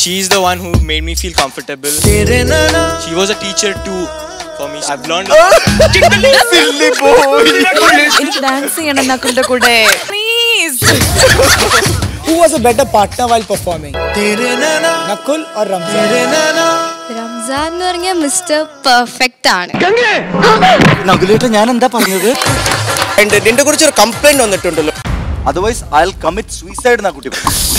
she's the one who made me feel comfortable. She was a teacher too for me. I've learned silly boy. എനിക്ക് dance ചെയ്യണം നക്കുലിന്റെ കൂടെ. Please. Who was a better partner while performing? Nakul or Ramzan? Ramzan എന്ന് പറഞ്ഞാൽ mister perfect ആണ്. നകുലേട്ട ഞാൻ എന്താ പറഞ്ഞത്? നിന്റെ കുറിച്ച് ഒരു കംപ്ലൈന്റ് വന്നിട്ടുണ്ടല്ലോ. Otherwise I'll commit suicide na kutti.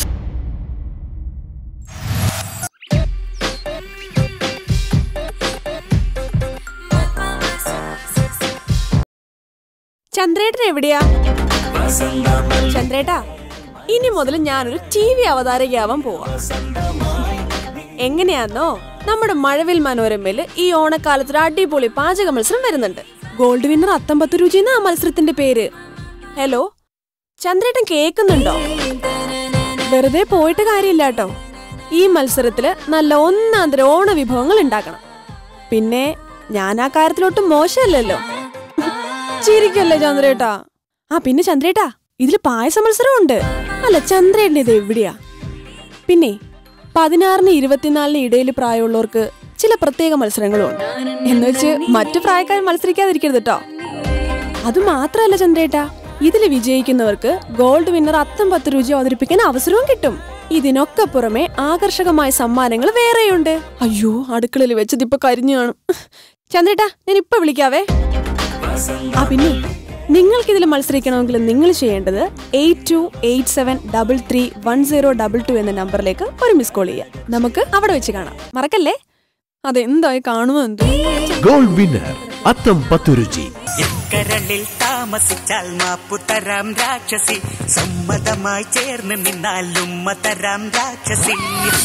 ചന്ദ്രേട്ടൻ എവിടെയാ? ചന്ദ്രേട്ടാ, ഇനി മുതൽ ഞാനൊരു TV അവതാരകയാവാൻ പോവാ. എങ്ങനെയാന്നോ, നമ്മുടെ മഴവിൽ മനോരമയില് ഈ ഓണക്കാലത്ത് അടിപൊളി പാചക മത്സരം വരുന്നുണ്ട്. ഗോൾഡ് വിന്നർ അത്തമ്പത്ത് രുചി എന്നാ മത്സരത്തിന്റെ പേര്. ഹലോ, ചന്ദ്രേട്ടൻ കേൾക്കുന്നുണ്ടോ? വെറുതെ പോയിട്ട് കാര്യമില്ല കേട്ടോ. ഈ മത്സരത്തില് നല്ല ഒന്നാന്തര ഓണ വിഭവങ്ങൾ ഉണ്ടാക്കണം. പിന്നെ ഞാൻ ആ കാര്യത്തിലൊട്ടും മോശമല്ലല്ലോ. ചിരിക്കല്ലേ ചന്ദ്രേട്ടാ? ആ പിന്നെ ചന്ദ്രേട്ടാ, ഇതില് പായസ മത്സരം ഉണ്ട്. അല്ല, ചന്ദ്രേട്ടൻ ഇത് എവിടെയാ? പിന്നെ 16-ന് 24-ന് ഇടയിൽ പ്രായമുള്ളവർക്ക് ചില പ്രത്യേക മത്സരങ്ങളും ഉണ്ട്. എന്നുവെച്ച് മറ്റു പ്രായക്കാർ മത്സരിക്കാതിരിക്കരുത് കേട്ടോ. അത് മാത്രല്ല ചന്ദ്രേട്ടാ, ഇതില് വിജയിക്കുന്നവർക്ക് ഗോൾഡ് വിന്നർ അത്തമ്പത്ത് രുചി അവതരിപ്പിക്കാൻ അവസരവും കിട്ടും. ഇതിനൊക്കെ പുറമെ ആകർഷകമായ സമ്മാനങ്ങൾ വേറെയുണ്ട്. അയ്യോ, അടുക്കളയിൽ വെച്ചതിപ്പോ കരിഞ്ഞു കാണും. ചന്ദ്രേട്ടാ, ഞാൻ ഇപ്പൊ വിളിക്കാവേ. ആ പിന്നെ, നിങ്ങൾക്കിതിൽ മത്സരിക്കണമെങ്കിൽ നിങ്ങൾ ചെയ്യേണ്ടത് 8287331022 എന്ന നമ്പറിലേക്ക് ഒരു മിസ് കോൾ ചെയ്യാം. നമുക്ക് അവിടെ വെച്ച് കാണാം. മറക്കല്ലേ? അതെന്തായി കാണുമെന്തോ. ഗോൾഡ് വിന്നർ അത്തമ്പത്ത് രുചി. കരളിൽ താമസിച്ചാൽ മാപ്പുതരാം രാക്ഷസി, സമ്മതമായി ചേർന്ന് നിന്നാലും മതരാം രാക്ഷസി.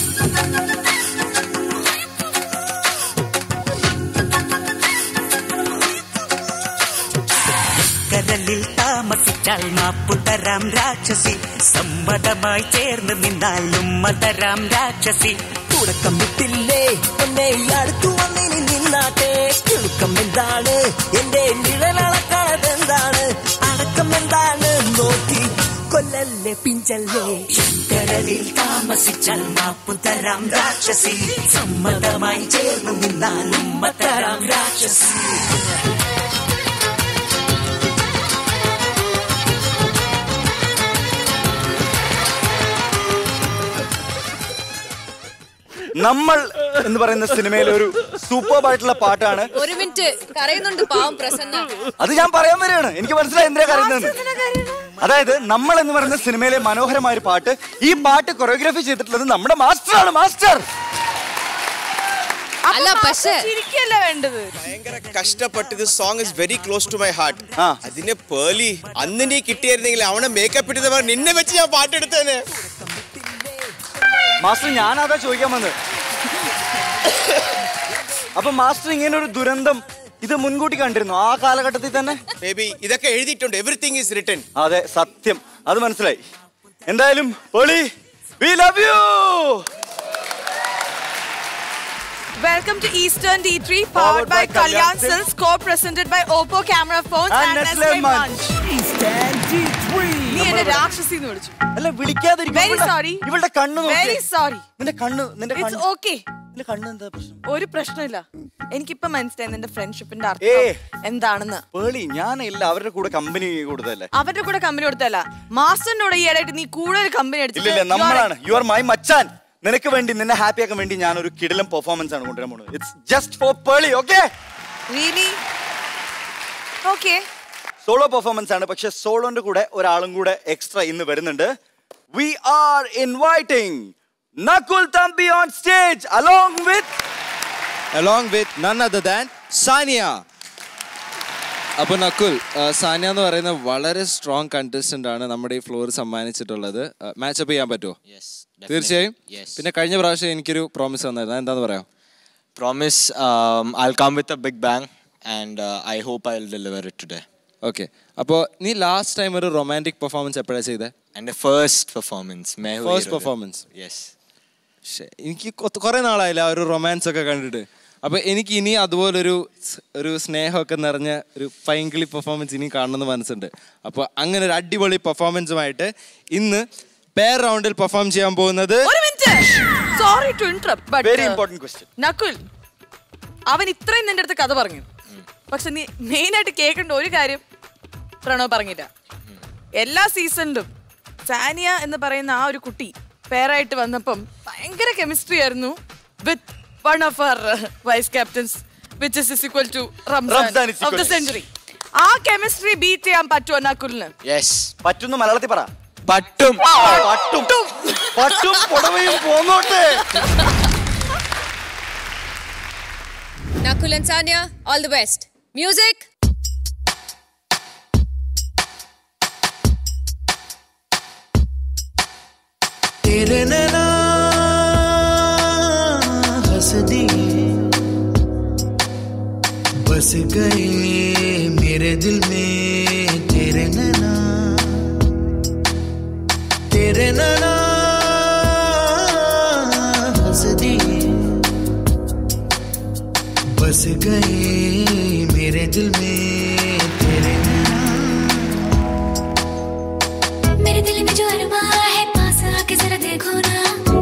കരളിൽ താമസിച്ചാൽ മാപ്പുതരാം രാക്ഷസി, സമ്മതമായി ചേർന്ന് നിന്നാലും മതരാം രാക്ഷസി. തുടക്കം വിട്ടില്ലേ എന്നെ അടുത്തു വന്നിനി നിന്നാട്ടെ. കിളുക്കം എന്താണ് എന്റെ നിഴലളക്കാതെന്താണ്? അടക്കം എന്താണ് നോക്കി കൊല്ലല്ലേ പിഞ്ചല്ലേ. കരളിൽ താമസിച്ചാൽ മാപ്പുതരാം രാക്ഷസി, സമ്മതമായി ചേർന്ന് നിന്നാലും മതരാം രാക്ഷസി. നമ്മൾ എന്ന് പറയുന്ന സിനിമയിലെ ഒരു സൂപ്പർബായിട്ടുള്ള പാട്ടാണ്. ഒരു മിനിറ്റ്, കരയുന്നുണ്ട് പാവം പ്രസന്ന. അത് ഞാൻ പറയാൻ വരികയാണ്. എനിക്ക് മനസ്സിലായി എന്തിനാ കരയുന്നതെന്ന്. അതായത് നമ്മൾ എന്ന് പറയുന്ന സിനിമയിലെ മനോഹരമായ ഒരു പാട്ട്. ഈ പാട്ട് കൊറിയോഗ്രാഫി ചെയ്തിട്ടുള്ളത് നമ്മുടെ മാസ്റ്ററാണ്. മാസ്റ്റർ അല്ല, പക്ഷേ ചിരിക്കല്ല വേണ്ടത്. ഭയങ്കര കഷ്ടപ്പെട്ടത്. Song is very close to my heart. അതിനെ പേളി അന്ന് നീ കിട്ടിയായിരുന്നെങ്കിൽ അവനെ മേക്കപ്പ് ഇട്ടത് നിന്നെ വെച്ച് ഞാൻ പാട്ടെടുത്തേനെ. മാസ്റ്റർ, ഞാനതാ ചോദിക്കാൻ വന്നത്. അപ്പൊ മാസ്റ്റർ ഇങ്ങനെ ഒരു ദുരന്തം ഇത് മുൻകൂട്ടി കണ്ടിരുന്നു ആ കാലഘട്ടത്തിൽ തന്നെ? ബേബി, ഇതൊക്കെ എഴുതിയിട്ടുണ്ട്. Everything is written. അതെ, സത്യം, അത് മനസ്സിലായി. എന്തായാലും Pearle, we love you. Welcome to Eastern D3, powered by Kalyan Silks, co-presented by Oppo Camera Phones and Nestle Munch. Eastern D3. നീ എന്നെ രാക്ഷസി എന്ന് വിളിച്ചു. അല്ല, വിളിക്കാതിരിക്കും. Very sorry. ഇവളുടെ കണ്ണ് നോക്ക്. Very sorry. നിന്റെ കണ്ണ്. It's okay. നിന്റെ കണ്ണ് എന്താ പ്രശ്നം? ഒരു പ്രശ്നമില്ല. എനിക്കിപ്പോ മനസ്സിലായി നിന്റെ ഫ്രണ്ട്ഷിപ്പിന്റെ അർത്ഥം എന്താണെന്ന്. പേളി, ഞാനില്ല അവരുടെ കൂടെ കമ്പനി കൊടുത്തല്ലേ. അവരുടെ കൂടെ കമ്പനി കൊടുത്തല്ല, മാസ്റ്ററിനോട് ഈ ഇടയായിട്ട് നീ കൂടുതൽ കമ്പനി എടുത്തില്ല. ഇല്ല, നമ്മളാണ്. യു ആർ മൈ മച്ചാൻ. നിനക്ക് വേണ്ടി, നിന്നെ ഹാപ്പി ആക്കാൻ വേണ്ടി ഞാൻ ഒരു കിടിലം പെർഫോമൻസ് ആണ് കൊണ്ടുവരാൻ പോകുന്നത്. It's just for Pearle. Okay? Really? Okay. Solo performance ആണ്. പക്ഷെ സോളോന്റെ കൂടെ ഒരാളും കൂടെ എക്സ്ട്രാ ഇന്ന് വരുന്നുണ്ട്. We are inviting Nakul Thambi on stage along with none other than Sania. അപ്പോൾ നക്കുൽ, സാനിയ എന്ന് പറയുന്ന വളരെ സ്ട്രോങ് കണ്ടസ്റ്റന്റ് ആണ് നമ്മുടെ ഈ ഫ്ലോർ സമ്മാനിച്ചിട്ടുള്ളത്. മാച്ചപ്പ് ചെയ്യാൻ പറ്റുമോ? തീർച്ചയായും. പിന്നെ കഴിഞ്ഞ പ്രാവശ്യം എനിക്കൊരു പ്രോമിസ് തന്നായിരുന്നു, എന്താന്ന് പറയാം? Promise, I'll come with a big bang and I hope I'll deliver it today. Okay. അപ്പോൾ നീ ലാസ്റ്റ് ടൈം ഒരു റൊമാൻറ്റിക് പെർഫോമൻസ് എപ്പോഴാണ് ചെയ്തത്? എൻ്റെ ഫസ്റ്റ് പെർഫോമൻസ്. യെസ്. എനിക്ക് കുറേ നാളായില്ല ആ ഒരു റൊമാൻസ് ഒക്കെ കണ്ടിട്ട്. അപ്പോൾ എനിക്ക് ഇനി അതുപോലൊരു സ്നേഹമൊക്കെ നിറഞ്ഞ ഒരു പൈങ്കിളി പെർഫോമൻസ് ഇനി കാണണമെന്ന് മനസ്സുണ്ട്. അപ്പോൾ അങ്ങനെ ഒരു അടിപൊളി പെർഫോമൻസുമായിട്ട് ഇന്ന് പെയർ റൗണ്ടിൽ പെർഫോം ചെയ്യാൻ പോകുന്നത് Sorry to interrupt, but very important question. Nakul, അവൻ ഇത്രയും നിന്റെ അടുത്ത് കഥ പറഞ്ഞു. പക്ഷെ നീ മെയിൻ ആയിട്ട് കേൾക്കേണ്ട ഒരു കാര്യം പ്രണവ് പറഞ്ഞില്ല. എല്ലാ സീസണിലും സാനിയ എന്ന് പറയുന്ന ആ ഒരു കുട്ടി പേരായിട്ട് വന്നപ്പം ഭയങ്കര കെമിസ്ട്രി ആയിരുന്നു with one of our vice captains, which is equal to Ramzan of the century. ആ കെമിസ്ട്രി ബീറ്റ് ചെയ്യാൻ പറ്റുമോ നക്കുലിന്? യെസ് പറ്റുന്നു. മലയാളത്തിൽ പറ. പറ്റും. പറ്റും പറ്റും. പുടവയും പോന്നോട്ടെ. Nakul and Sanya, all the best. Music. तेरे नैना हंस दिए बस गए मेरे दिल में तेरे नैना हंस दिए बस गए मेरे दिल में तेरे नैना मेरे दिल में जो अरमा है पास आके जरा देखो ना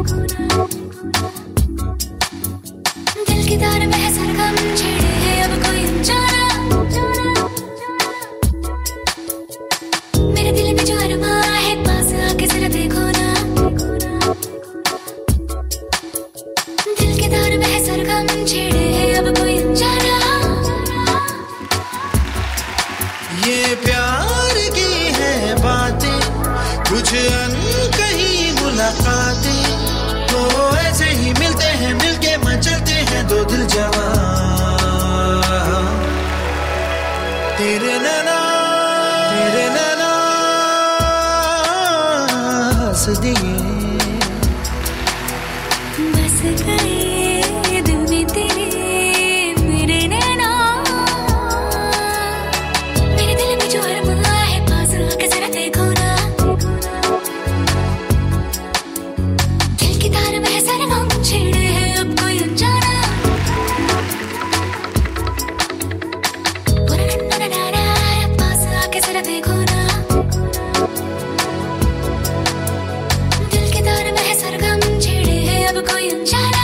दिल की तार में है सरगम छेड़े है अब कोई अनजाना मेरे दिल में जो अरमा है पास आके जरा देखो ना दिल की तार में है सरगम छेड़े है अब कोई अनजाना ये प्यार की है बातें कुछ अनकही मुलाकातें तो ऐसे ही मिलते हैं मिलके मचलते हैं दो दिल जवां तेरे नैना हंस दिए बस गए दिल में तेरे मेरे नैना मेरे दिल में जो अरमा है पास आके जरा देखो ना दिल की तार में है सरगम छेड़े है अब कोई अनजाना पास आके जरा देखो ना दिल की तार में है सरगम छेड़े है अब कोई अनजाना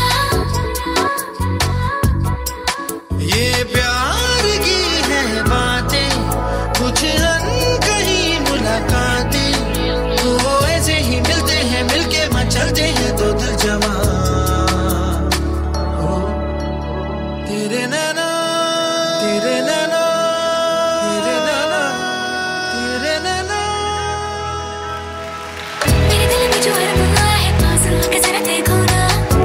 ये प्यार की है बातें कुछ अनकही मुलाकातें तो ऐसे ही मिलते हैं मिलके मचलते हैं दो दिल जवां ओ तेरे नैना तेरे नैना तेरे नैना तेरे नैना मेरे दिल में जो अरमा है पास आके जरा देखो ना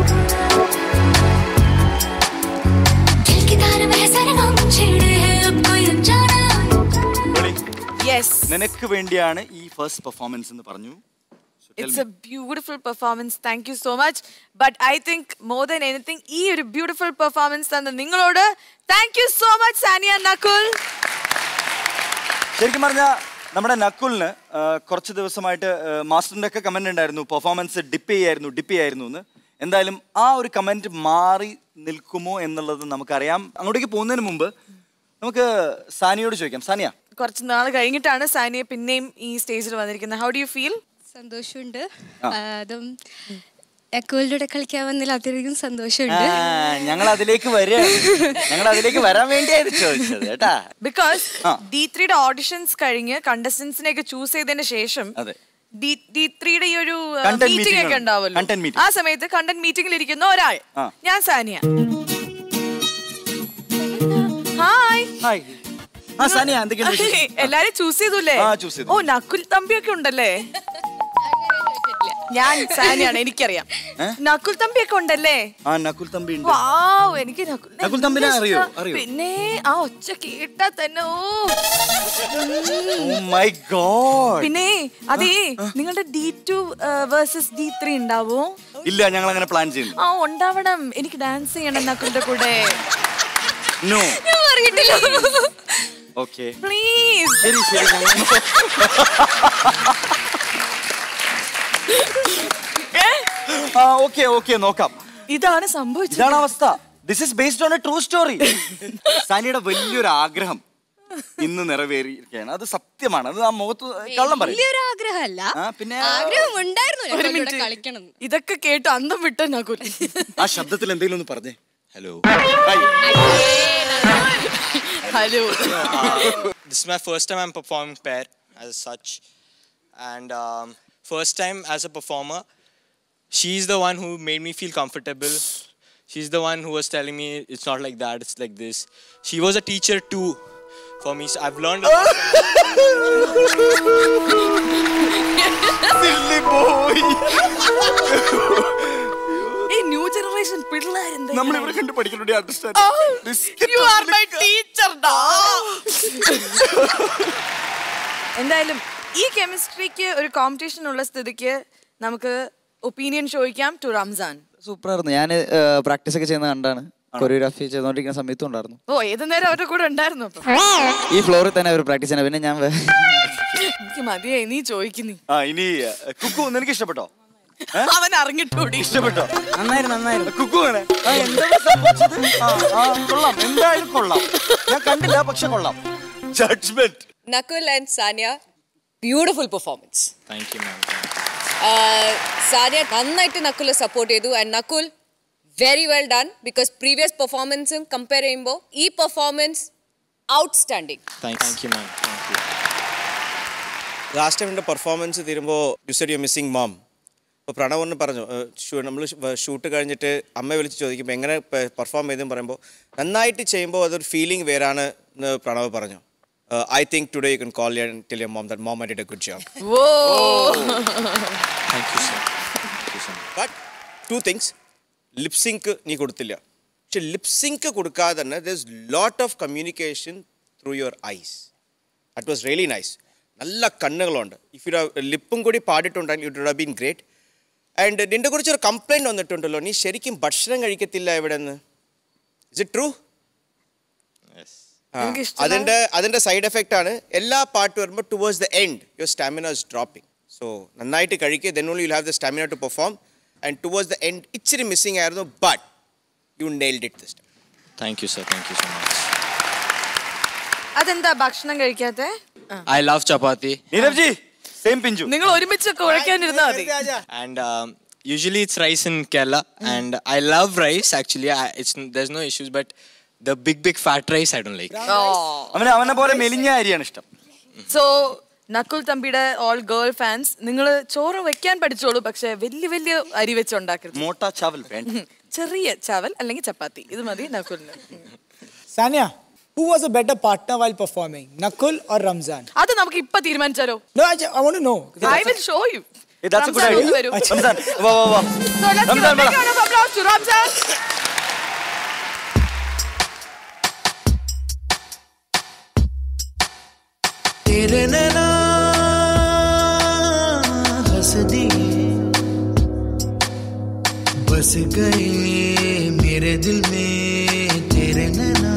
दिल की तार में है सरगम छेड़े है अब कोई अनजाना Yes. നിനക്ക് വേണ്ടിയാണ് ഈ ഫസ്റ്റ് പെർഫോമൻസ് എന്ന് പറഞ്ഞു. It's a beautiful performance. Thank you so much. But I think more than anything, ഈ ഒരു beautiful performance തന്ന നിങ്ങളോട് thank you so much Sanya and Nakul. ശരിക്കും പറഞ്ഞാൽ നമ്മുടെ നക്കുലിന് കുറച്ച് ദിവസമായിട്ട് മാസ്റ്ററിന്റെ ഒക്കെ കമന്റ് ഉണ്ടായിരുന്നു പെർഫോമൻസ് ഡിപ്പ് ചെയ്യായിരുന്നു എന്ന്. എന്തായാലും ആ ഒരു കമന്റ് മാറി നിൽക്കുമോ എന്നുള്ളത് നമുക്കറിയാം. അങ്ങോട്ടേക്ക് പോകുന്നതിന് മുമ്പ് നമുക്ക് സാനിയോട് ചോദിക്കാം. സാനിയ, കുറച്ച് നാൾ കഴിഞ്ഞിട്ടാണ് സാനിയ പിന്നെയും ഈ സ്റ്റേജിൽ വന്നിരിക്കുന്നത്. How do you feel? സന്തോഷമുണ്ട്. അതും നക്കുലിലൂടെ കളിക്കാൻ വന്നതിൽ അധികം സന്തോഷമുണ്ട്. ഞങ്ങൾ അതിലേക്ക് വരാൻ വേണ്ടിയായിരുന്നു ചോദിച്ചത് കേട്ടാ. ബിക്കോസ് D3യുടെ ഓഡിഷൻസ് കഴിഞ്ഞ് കണ്ടസ്റ്റൻസിനെ ഒക്കെ ചൂസ് ചെയ്തതിന് ശേഷം D3യുടെ ഈ ഒരു മീറ്റിംഗ് ഒക്കെ ഉണ്ടാവുമല്ലോ, ആ സമയത്ത് കണ്ടന്റ് മീറ്റിംഗിൽ ഇരിക്കുന്ന ഒരാൾ ഞാൻ സാനിയ. ഹായ്. എല്ലാരും ചൂസ് ചെയ്തൂല്ലേ? ഓ നക്കുൽ തമ്പിയൊക്കെ ഉണ്ടല്ലേ? ഞാൻ സാനിയാണ്, എനിക്കറിയാം. നക്കുൽ തമ്പിയൊക്കെ ഉണ്ടല്ലേ? എനിക്ക് നക്കുൽ തമ്പിനെ അറിയോ? പിന്നെ ആ ഒച്ച കേട്ടാ തന്നെ പിന്നെ അതേ നിങ്ങളുടെ D2 വേഴ്സസ് D3 ഉണ്ടാവോ? ഇല്ല, ഞങ്ങൾ അങ്ങനെ പ്ലാൻ ചെയ്യുന്നു. ആ ഉണ്ടാവണം. എനിക്ക് ഡാൻസ് ചെയ്യണം നക്കുലിന്റെ കൂടെ. നോ ഞാൻ പറഞ്ഞിട്ടില്ല. Okay please. ശരി ഓക്കെ നോക്കാം. ഇതാണ് സംഭവിച്ചത്. ഇതാണ് അവസ്ഥ. This is based on a true story. സാനിയുടെ വലിയൊരു ആഗ്രഹം ഇന്ന് നിറവേറിയിരിക്കുകയാണ്. അത് സത്യമാണ്. അത് ആ മുഖത്ത് കള്ളം പറയും. വലിയൊരു ആഗ്രഹമല്ല, പിന്നെ ആഗ്രഹം ഉണ്ടായിരുന്നു കളിക്കണം. ഇതൊക്കെ കേട്ട് അന്തം വിട്ട നകുൽ. ആ ശബ്ദത്തിൽ എന്തെങ്കിലും ഒന്ന് പറഞ്ഞേ. Hello. Hello. This is my first time I'm performing pair as such, and first time as a performer. She's the one who made me feel comfortable. She's the one who was telling me it's not like that, it's like this. She was a teacher too for me, so I've learned a lot. Silly boy. Hey, new generation പിള്ളേരെന്താ നമ്മൾ ഇവരെ കണ്ട് പഠിക്കലുണ്ട്. Understand. You are my teacher da. എന്തായാലും ഈ കെമിസ്ട്രിക്ക് ഒരു competition ഉള്ള സ്ഥിതിക്ക് നമുക്ക് ഒപ്പീനിയൻ ചോദിക്കാം ടു റംസാൻ. സൂപ്പർ ആയിരുന്നു. ഞാൻ പ്രാക്ടീസ് ഒക്കെ ചെയ്യുന്ന കണ്ടാണ്. കൊറിയോഗ്രാഫി ചെയ്തോണ്ടിരിക്കുന്ന സമയത്തും ഉണ്ടായിരുന്നു. ഓ, ഏത് നേരം അവരുടെ കൂടെ ഉണ്ടായിരുന്നു. ഈ ഫ്ലോറിൽ തന്നെ അവർ പ്രാക്ടീസ് ചെയ്യണം. പിന്നെ ഞാൻ എനിക്ക് മതിയായി നീ ചോദിക്കുന്നേ. ഇനി കുക്കു നിനക്ക് ഇഷ്ടപ്പെട്ടോ? അവൻ അറിഞ്ഞിട്ടൂടി. ഇഷ്ടപ്പെട്ടോ? നന്നായിരുന്നു. കുക്കു കൊള്ളാം. എന്തായാലും കൊള്ളാം. ഞാൻ കണ്ടില്ല, പക്ഷെ കൊള്ളാം. Judgement. Nakul and Sanya, beautiful performance. Thank you, ma'am. Sanya നന്നായിട്ട് നക്കുൽ സപ്പോർട്ട് ചെയ്തു. And Nakul very well done, because previous പെർഫോമൻസും കമ്പയർ ചെയ്യുമ്പോൾ ഈ performance outstanding. Thank you, ma'am. Thank you. Last ടൈമിൻ്റെ പെർഫോമൻസ് തീരുമ്പോൾ you said you missing mom. അപ്പോൾ പ്രണവ് ഒന്ന് പറഞ്ഞു, നമ്മൾ ഷൂട്ട് കഴിഞ്ഞിട്ട് അമ്മയെ വിളിച്ച് ചോദിക്കുമ്പോൾ എങ്ങനെ പെർഫോം ചെയ്തെന്ന് പറയുമ്പോൾ നന്നായിട്ട് ചെയ്യുമ്പോൾ അതൊരു ഫീലിംഗ് വേറാണ് എന്ന് പ്രണവ് പറഞ്ഞു. I think today you can call and tell your mom that mom I did a good job. Whoa. Thank you, sir. Thank you, sir. But two things. Lip sync nee koduthilla. പക്ഷെ lip sync കൊടുക്കാതെ തന്നെ there's lot of communication through your eyes. That was really nice. നല്ല കണ്ണുകളുണ്ട്. If you have ലിപ്പും കൂടി പാടിയിട്ടുണ്ടെങ്കിൽ it would have been great. And നിന്റെ കുറിച്ചൊരു complaint വന്നിട്ടുണ്ടല്ലോ, നീ ശരിക്കും ഭക്ഷണം കഴിക്കത്തില്ല ഇവിടെ നിന്ന്. Is it true? അതിന്റെ സൈഡ് എഫക്റ്റ് ആണ്. എല്ലാ പാട്ട് വരുമ്പോൾ towards the end your stamina is dropping. So നന്നായിട്ട് കഴിക്കുക, then only you have the stamina to perform. And towards the end ഇച്ചിരി മിസ്സിംഗ് ആയിരുന്നു, but you nailed it this time. Thank you, sir. Thank you so much. അതെന്താ ഭക്ഷണം കഴിക്കാത്തെ? I love chapati. Neerav ji, same pinju. നിങ്ങൾ ഒരുമിച്ച് കുഴക്കാനിരുന്നാ മതി. And usually it's rice in Kerala, and I love rice actually. There's no issues, but the big fat rice I don't like. അവനെ പോലെ മെലിഞ്ഞ അരിയാണ് ഇഷ്ടം. സോ നക്കുൽ തമ്പിയുടെ ഓൾ ഗേൾ ഫാൻസ്, നിങ്ങൾ ചോറ് വെക്കാൻ പഠിച്ചോളൂ, പക്ഷെ വലിയ അരി വെച്ച് ഉണ്ടാക്കരുത്. മോട്ട ചാവൽ വേണ്ട, ചെറിയ ചാവൽ അല്ലെങ്കിൽ ചപ്പാത്തി, ഇത് മതി നക്കുലിന്. Sania, who was a better partner while performing, Nakul or Ramzan? അത് നമുക്ക് ഇപ്പോ തീരുമാനിച്ചാലോ? No, I want to know. I will show you. That's a good idea. Ramzan, വാ. So let's give a big round of applause to Ramzan. तेरे नैना हंस दिए, बस गए मेरे दिल में तेरे नैना.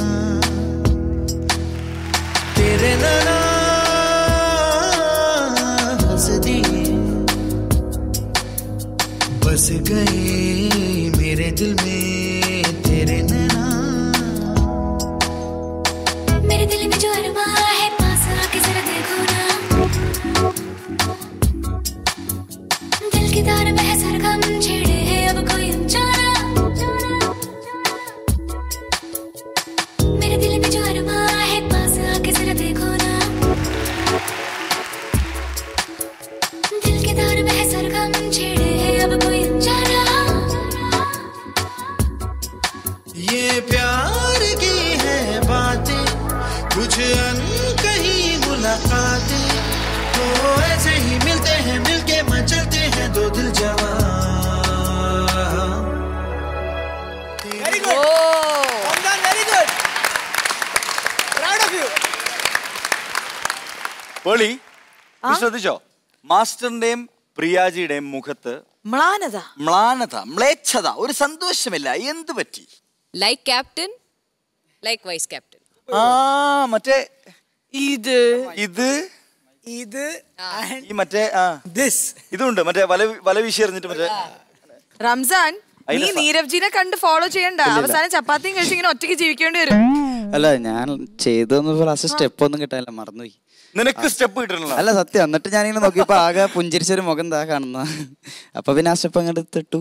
तेरे नैना हंस दिए, बस गए मेरे दिल में तेरे नैना. मेरे दिल में जो अरमा है, पास आके जरा देखो ना. दिल की तार में है सरगम छेड़े है अब कोई अनजाना. मेरे दिल में जो अरमा है, पास आके जरा देखो ना. दिल की तार में है सरगम छेड़े है अब कोई अनजाना. ये प्यार की है बातें, कुछ अनकही मुलाकातें, तो ऐसे ही मिलते हैं, मिलके मचलते हैं दो दिल जवां. Very good. Ramzan, very good. Proud of you. Pearle, ശ്രദ്ധിച്ചോ? മാസ്റ്ററിന്റെയും പ്രിയാജിയുടെയും മുഖത്ത് മ്ലേച്ഛത, ഒരു സന്തോഷമില്ല. എന്ത് പറ്റി? Like captain, like vice captain. മറ്റേ ഇത് ഈ മറ്റേ ഇതുണ്ട്, മറ്റേ വല വീശി എറിഞ്ഞിട്ട് മറ്റേ. റംസാൻ, നീ നീരവ് ജിനെ കണ്ട് ഫോളോ ചെയ്യണ്ട. അവസാനം ചപ്പാത്തിയും കഴിച്ച് ഇങ്ങനെ ഒറ്റയ്ക്ക് ജീവിക്കേണ്ടി വരും. അല്ല ഞാൻ ചെയ്തൊന്നും ലാസ്റ്റ് സ്റ്റെപ്പ് ഒന്നും കിട്ടാനില്ല, മറന്നുപോയി. നിനക്ക് സ്റ്റെപ്പ് കിട്ടണല്ലോ? അല്ല സത്യം. എന്നിട്ട് ഞാനിങ്ങനെ നോക്കിയപ്പോ ആകെ പുഞ്ചിരിച്ചൊരു മുഖം എന്താ കാണുന്ന. അപ്പൊ പിന്നെ ആ സ്റ്റെപ്പ് അങ്ങോട്ട് ഇട്ടു.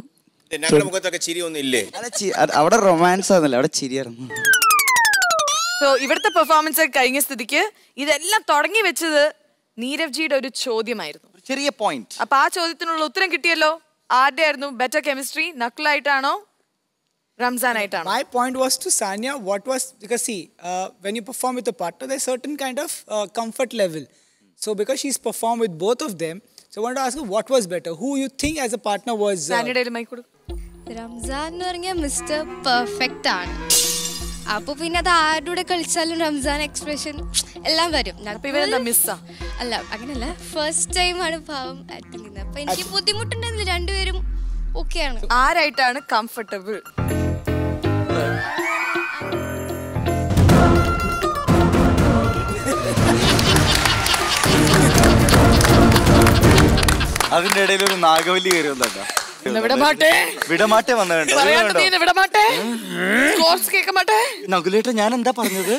അവിടെ റൊമാൻസ് ആയിരുന്നല്ലോ, അവിടെ ചിരിയായിരുന്നു. സോ ഇവിടുത്തെ പെർഫോമൻസ് കഴിഞ്ഞ സ്ഥിതിക്ക് ഇതെല്ലാം തുടങ്ങി വെച്ചത് നീരവ് ജിയുടെ ഒരു ചോദ്യമായിരുന്നു, ചെറിയ പോയിന്റ്. അപ്പൊ ആ ചോദ്യത്തിനുള്ള ഉത്തരം കിട്ടിയല്ലോ. ആരുടെ ആയിരുന്നു ബെറ്റർ കെമിസ്ട്രി, നക്കുലായിട്ടാണോ Ramzan ആയിട്ടാണോ? My point was to Sanya, what was, because see, when you perform with a partner, there's certain kind of comfort level. So because she's performed with both of them, so I wanted to ask her what was better, who you think as a partner was. Sanya mic kodu. Ramzan എന്ന് പറഞ്ഞാൽ mister perfect ആണ്. അപ്പൊ പിന്നെ അത് ആരുടെ കളിച്ചാലും Ramzan expression എല്ലാം വരും. അല്ല അങ്ങനെയല്ല, ഫസ്റ്റ് ടൈം ആണ് പാവം ആക്ടിങ് ചെയ്യുന്നത്. അപ്പൊ എനിക്ക് ബുദ്ധിമുട്ടുണ്ടായിരുന്നില്ല, രണ്ടുപേരും ഓക്കെയാണ്. ആരായിട്ടാണ് കംഫർട്ടബിൾ? അതിന്റെ ഇടയിൽ ഒരു നാഗവല്ലി കയറി വന്നോ, വിടമാട്ടെ വന്നിട്ടുണ്ട്. നകുലേട്ട ഞാൻ എന്താ പറഞ്ഞത്?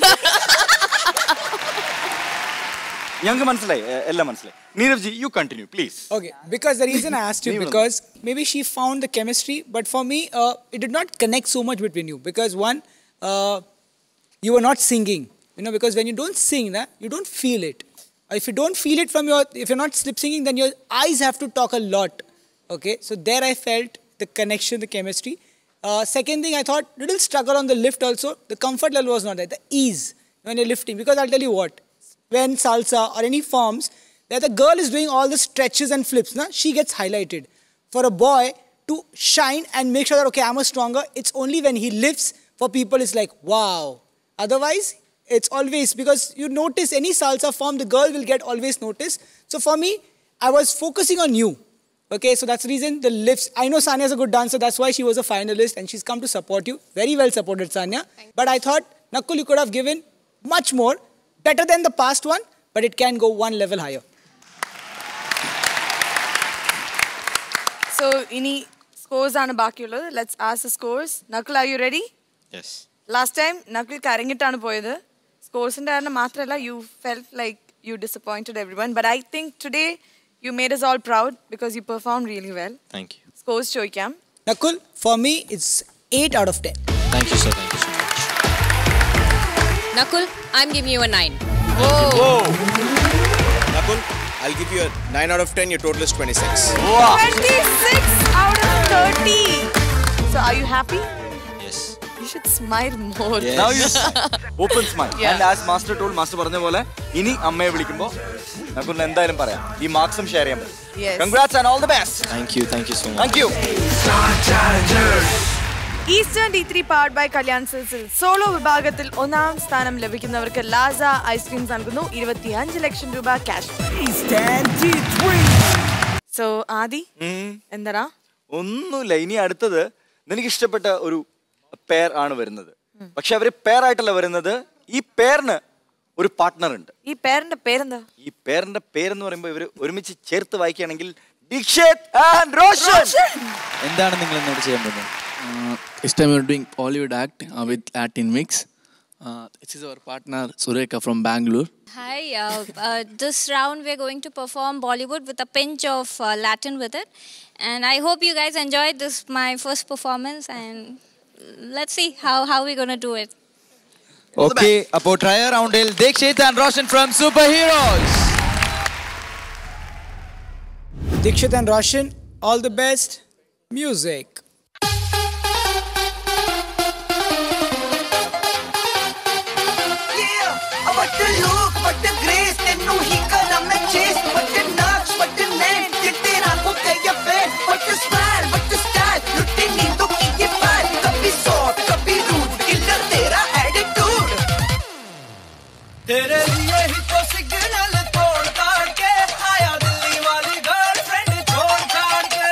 ഞങ്ങൾക്ക് മനസ്സിലായി, എല്ലാം മനസ്സിലായി. Neerav ji, you continue, please. Okay, because the reason I asked you, because maybe she found the chemistry, but for me, it did not connect so much between you. Because one, you were not singing, you know, because when you don't sing, you don't feel it. If you don't feel it from if you're not slip singing, then your eyes have to talk a lot. Okay, so there I felt the connection, the chemistry. Second thing, I thought little struggle on the lift also. The comfort level was not there. The ease when you're lifting, because I'll tell you what, when salsa or any forms, where the girl is doing all the stretches and flips, she gets highlighted. For a boy to shine and make sure that, okay, I'm a stronger, it's only when he lifts, for people it's like, wow. Otherwise, it's always, because you notice any salsa form, the girl will get always noticed. So for me, I was focusing on you. Okay, so that's the reason the lifts. I know Sanya is a good dancer, that's why she was a finalist and she's come to support you. Very well supported, Sanya. But I thought, Nakul, you could have given much more, better than the past one, but it can go one level higher. So, ini scores aanu baakiyullathu. Let's ask the scores. Nakul, are you ready? Yes. Last time, Nakul karangittaanu poyathu. Scores inde karanam maatralla, you felt like you disappointed everyone. But I think today, you made us all proud because you performed really well. Thank you. Scores choikam. Nakul, for me, it's 8 out of 10. Thank you, sir. Thank you so much. Nakul, I'm giving you a 9. Whoa. Nakul, I'll give you a 9 out of 10. Your total is 26. Wow. 26 out of 30. So, are you happy? Yes. You should smile more. Yes. Now you open smile. Yeah. And as master told, master പറഞ്ഞ പോലെ ഇനി അമ്മയെ വിളിക്കുമ്പോൾ നമുക്കൊന്ന് എന്തായാലും പറയാം. ഈ മാർക്സും share ചെയ്യാൻ പറ്റും. Yes. Congrats and all the best. Thank you so much. Thank you. Eastern D3 powered by Kalyan Silsil solo വിഭാഗത്തിൽ ഒന്നാം സ്ഥാനം ലഭിക്കുന്നവർക്ക് ലാസ ഐസ്ക്രീംസ് നൽകുന്നു 25 ലക്ഷം രൂപ ക്യാഷ്. സോ ആദി എന്താ ഒന്നുമില്ല, ഇനി അടുത്തത് നിനക്ക് ഇഷ്ടപ്പെട്ട ഒരു പെയർ ആണ് വരുന്നത്. പക്ഷെ അവര് പെയർ ആയിട്ടല്ല വരുന്നത്, ഈ പെയറിന് ഒരു പാർട്ട്ണർ ഉണ്ട്. ഈ പേരിന്റെ പേരെന്താ? ഈ പേരിന്റെ പേരെന്ന് പറയുമ്പോൾ ഇവര് ഒരുമിച്ച് ചേർത്ത് വായിക്കുകയാണെങ്കിൽ ദീക്ഷിത് ആൻഡ് റോഷൻ. എന്താണ് നിങ്ങൾ എന്നോട് ചെയ്യാൻ പോകുന്നത്? This time we're doing Bollywood act with Latin mix. This is our partner Sureka from Bangalore. Hi, this round we're going to perform Bollywood with a pinch of Latin with it. And I hope you guys enjoyed this, my first performance, and let's see how we're going to do it. Okay, appo try round il Dikshit and Roshan from Superheroes. Dikshit and Roshan, all the best. Music. What the look, what the grace, tenu hi kara main chase. What the notch, what the name, ye tera ho gaya fan. What the smile, what the style, lutti neendo ki ye paal. Kabhi soft, kabhi rude, killer tera attitude. Tere liye hi to signal tod kaad ke aaya Delhi wali girlfriend chhod kaad ke.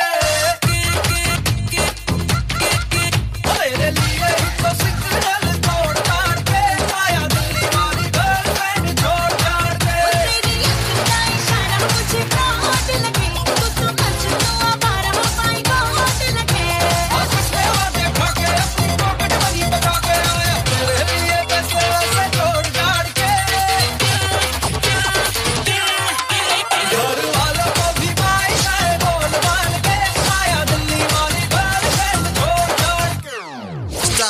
Tere liye hi to signal tod kaad ke aaya Delhi wali girlfriend chhod kaad ke. Teri ishq ka ishara mujhe bahut lage, tu to majnun abara pai bahut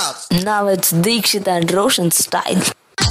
Now it's Dikshit and Roshan style.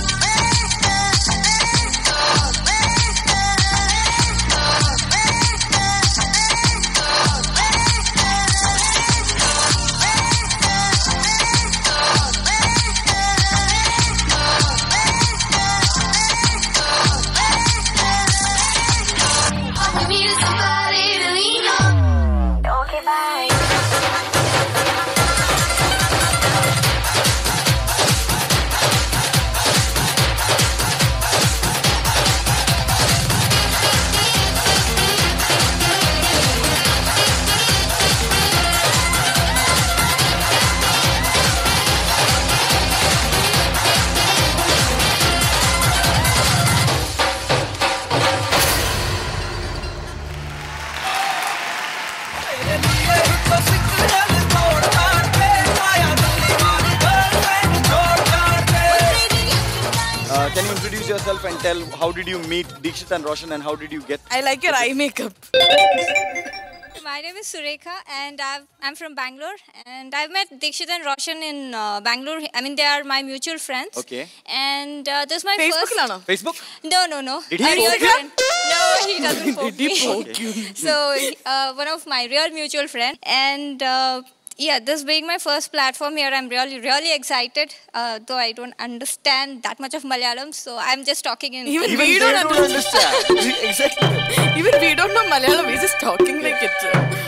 Can you introduce yourself and tell how did you meet Dikshit and Roshan and how did you get? I like your eye makeup. My name is Surekha and I'm from Bangalore, and I've met Dikshit and Roshan in Bangalore. I mean, they are my mutual friends. Okay. And this is my Facebook first... Lana? Facebook? No. Did he poke you? No, he doesn't poke Did he me. poke you? So, one of my real mutual friend. And yeah, this being my first platform here, I'm really excited. Though I don't understand that much of Malayalam, so I'm just talking in... Even we don't understand. Exactly. Even we don't know Malayalam, we're just talking like it.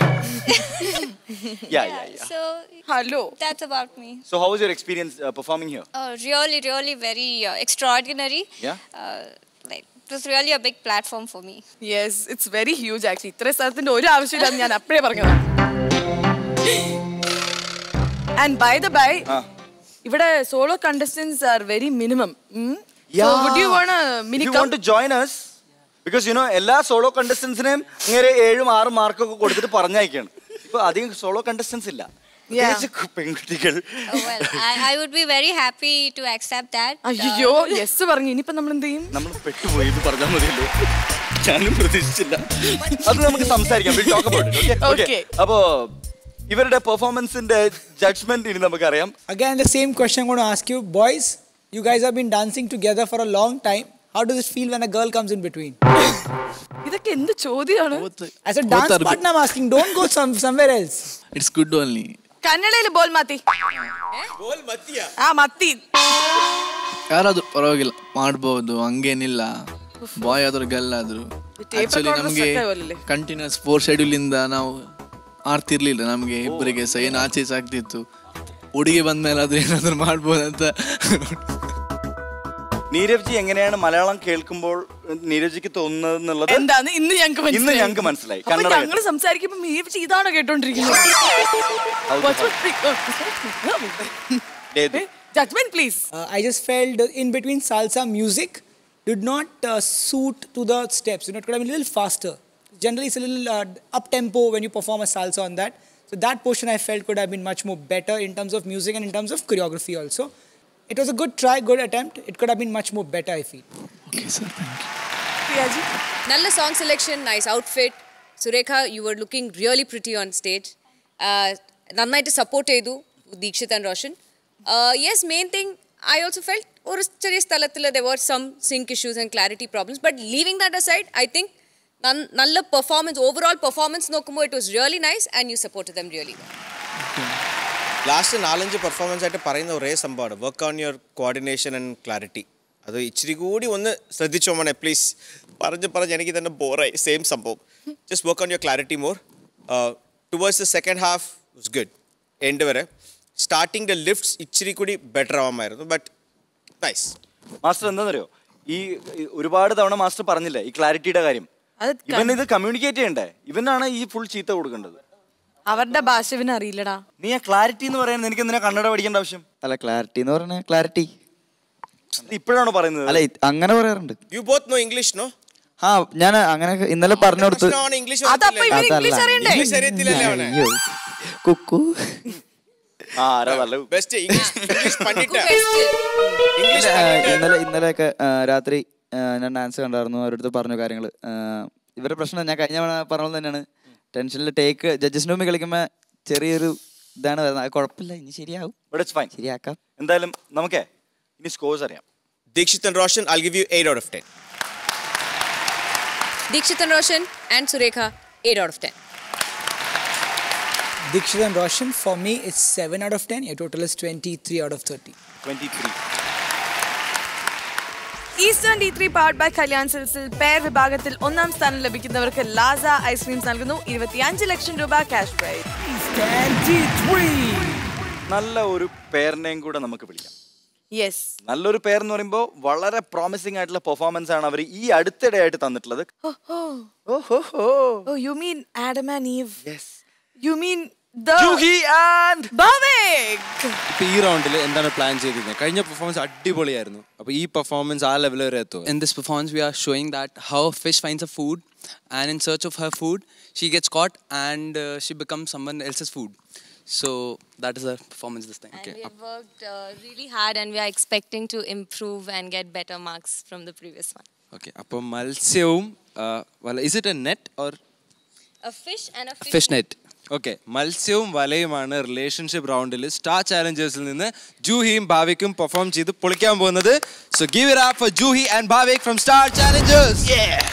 Yeah. So, hello. That's about me. So how was your experience performing here? Really very extraordinary. Yeah. Like, it was really a big platform for me. Yes, it's very huge actually. ഇത്ര സ്ഥലത്തിന്റെ ഒരു ആവശ്യമില്ല ഞാൻ അപ്പഴേ പറഞ്ഞതാ. And by the by, ഇവിടെ solo contestants are very minimum. Yeah. So would you want a mini If you want to join us, because you know എല്ലാ solo കണ്ടസ്റ്റൻസിനെയും ഇങ്ങനെ 7-6 മാർക്കൊക്കെ കൊടുത്തിട്ട് പറഞ്ഞയക്കാണ്. ഇപ്പൊ അധികം സോളോ കണ്ടസ്റ്റൻസ് ഇല്ല. പെൺകുട്ടികൾ. Well, I would be very happy to accept that. അയ്യോ യെസ് പറഞ്ഞു. ഇനിയിപ്പോ നമ്മൾ എന്ത് ചെയ്യും? നമ്മൾ പെട്ടുപോയി എന്ന് പറഞ്ഞാൽ മതിയല്ലോ. ഞാനും പ്രതീക്ഷിച്ചില്ല. അത് നമുക്ക് സംസാരിക്കാം. We'll talk about it. Okay. അപ്പോ ഇവരുടെ പെർഫോമൻസിന്റെ ജഡ്ജ്മെന്റ് ഇനി നമുക്കറിയാം. Again, the same question I'm going to ask you. Boys, you guys have been dancing together for a long time. How does it feel when a girl comes in between? ഇതൊക്കെ എന്ത് ചോദ്യമാണ്? As a dance partner, I'm asking, don't go somewhere else. It's good only. ಕನ್ನಡയിൽ ಬೋಲ್ ಮಾತಿ. ಬೋಲ್ ಮತ್ತಿಯಾ? ಮತ್ತಿ. ಯಾರಾದ್ರೂ ಪರವಾಗಿಲ್ಲ ಮಾಡ್ಬೋದು, ಹಂಗೇನಿಲ್ಲ. ಬಾಯ್ ಆದ್ರೂ ಗರ್ಲ್ ಆದ್ರೂ. ಆಕ್ಚುಲಿ ನಮಗೆ ಕಂಟಿನ್ಯೂಸ್ 4 ಶೆಡ್ಯೂಲ್ ಇಂದ ನಾವು ಆಡ್ತಿರ್ಲಿಲ್ಲ. ನಮಗೆ ಇಬ್ಬರಿಗೆ ಏನು ಆಚೆ ಆಗ್ತಿತ್ತು. ಹುಡುಗಿ ಬಂದ್ಮೇಲೆ ಅದು ಏನಾದ್ರು ಮಾಡ್ಬೋದಂತ. നീരവ് ജി എങ്ങനെയാണ് മലയാളം കേൾക്കുമ്പോൾ നീരവ് ജിക്ക് തോന്നുന്നത് എന്താണ് ഇന്ന് ഞങ്ങൾക്ക് മനസ്സിലായി. ഞങ്ങൾ സംസാരിക്കുമ്പോൾ നീരവ് ജി ഇതാണോ കേട്ടോണ്ടിരിക്കുന്നത്? Judgment, please. I just felt in between salsa music did not suit to the steps. You know, it could have been a little faster. Generally, it's a little up tempo when you perform a salsa on that. So that portion I felt could have been much more better in terms of music and in terms of choreography also. It was a good try, good attempt. It could have been much more better, I feel. Okay, sir. Thank you. Priyaji, nalla song selection, nice outfit. Surekha, you were looking really pretty on stage. Nannayittu support cheyidu Dikshit and Roshan. Yes, main thing I also felt oru cheriya stalathil there were some sync issues and clarity problems, but leaving that aside, I think nalla performance, overall performance nokkumbol it was really nice and you supported them really well. Last 4-5 performance ആയിട്ട് പറയുന്ന ഒരേ സംഭവമാണ് work on your coordination and clarity. അത് ഇച്ചിരി കൂടി ഒന്ന് ശ്രദ്ധിച്ചോ മോനെ പ്ലീസ്. പറഞ്ഞ് എനിക്ക് തന്നെ ബോറായി. സെയിം സംഭവം. Just work on your clarity more. Towards the second half was good. End വരെ സ്റ്റാർട്ടിങ്ങിൻ്റെ ലിഫ്റ്റ്സ് ഇച്ചിരി കൂടി ബെറ്റർ ആവാമായിരുന്നു. But nice. മാസ്റ്റർ എന്താണെന്നറിയോ, ഈ ഒരുപാട് തവണ മാസ്റ്റർ പറഞ്ഞില്ലേ ഈ ക്ലാരിറ്റിയുടെ കാര്യം. ഇവൻ ഇത് കമ്മ്യൂണിക്കേറ്റ് ചെയ്യണ്ടേ? ഇവനാണ് ഈ ഫുൾ ചീത്ത കൊടുക്കേണ്ടത്. അവരുടെ ഭാഷ ഇവന് അറിയില്ലടാ. നീ ആ ക്ലാരിറ്റി എന്ന് പറയുന്നത് എനിക്ക് എന്തിനാ കന്നഡ പഠിക്കേണ്ട ആവശ്യം? അല്ല, ക്ലാരിറ്റി എന്ന് പറഞ്ഞ ക്ലാരിറ്റി ഇപ്പോഴാണോ പറയുന്നത്? അല്ല, അങ്ങനെ പറയാറുണ്ട്. You both know English no? ആ, ഞാൻ അങ്ങനെ ഇന്നലെ പറഞ്ഞു കൊടുത്തു. കുക്കു ഇന്നലെയൊക്കെ രാത്രി ഞാൻ ഡാൻസ് കണ്ടായിരുന്നു. അവരടുത്ത് പറഞ്ഞു കാര്യങ്ങൾ. ഇവരുടെ പ്രശ്നം ഞാൻ കഴിഞ്ഞ പറഞ്ഞത് തന്നെയാണ്. ടെൻഷനിൽ ടേക്ക് ജഡ്ജസിന് മുമ്പിൽ കളിക്കുമ്പോൾ ചെറിയൊരു ഇതാണ് വരുന്നത്. അത് കുഴപ്പമില്ല, ഇനി ശരിയാവും. But it's fine. ശരിയാക്കാം. എന്തായാലും നമുക്കേ ഇനി സ്കോർസ് അറിയാം. Dikshit and Roshan, I'll give you 8 out of 10. Dikshit and Roshan and Surekha, 8 out of 10. Dikshit and Roshan, for me, it's 7 out of 10. Your total is 23 out of 30. 23. Eastern D3 powered by Kalyan Silks pair വിഭാഗത്തിൽ ഒന്നാം സ്ഥാനം ലഭിക്കുന്നവർക്ക് Lhasa ice creams നൽകുന്നു 25 ലക്ഷം രൂപ cash prize. നല്ല ഒരു പേരിനെയും കൂടെ നമുക്ക് വിളിക്കാം. യെസ്, നല്ലൊരു പേർ എന്ന് പറയുമ്പോൾ വളരെ പ്രോമിസിംഗ് ആയിട്ടുള്ള പെർഫോമൻസ് ആണ് അവർ ഈ അടുത്തിടെ ആയിട്ട് തന്നിട്ടുള്ളത്. You mean Adam and Eve? Yes. You mean Juhi and Bhavik. ഇപ്പൊ ഈ റൗണ്ടിൽ എന്താണ് പ്ലാൻ ചെയ്തിരുന്നത്? കഴിഞ്ഞ പെർഫോമൻസ് അടിപൊളിയായിരുന്നു. അപ്പൊ ഈ പെർഫോമൻസ് ആ ലെവൽ വരെ എത്തുമോ? In this performance we are showing that how a fish finds a food, and in search of her food she gets caught and she becomes someone else's food. So that is our performance this time. Okay. We have worked really hard and we are expecting to improve and get better marks from the previous one. Okay. അപ്പൊ മത്സ്യവും is it a net or a fish and a fish net? Okay, മത്സ്യവും വലയുമാണ് relationship റൗണ്ടിൽ star ചാലഞ്ചേഴ്സിൽ നിന്ന് ജൂഹിയും ഭാവിക്കും perform ചെയ്ത് പൊളിക്കാൻ പോകുന്നത്. So give it up for Juhi and Bhavik from Star Challengers.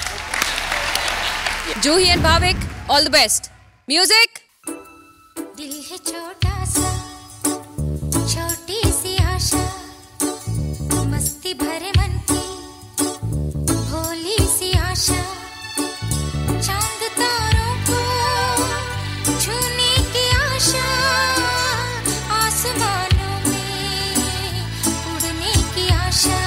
Juhi and Bhavik, all the best. Music. दिल है छोटा सा, छोटी सी आशा, मस्ती भरे मन की भोली सी आशा, चांद तारों को छूने की आशा, आसमानों में उड़ने की आशा.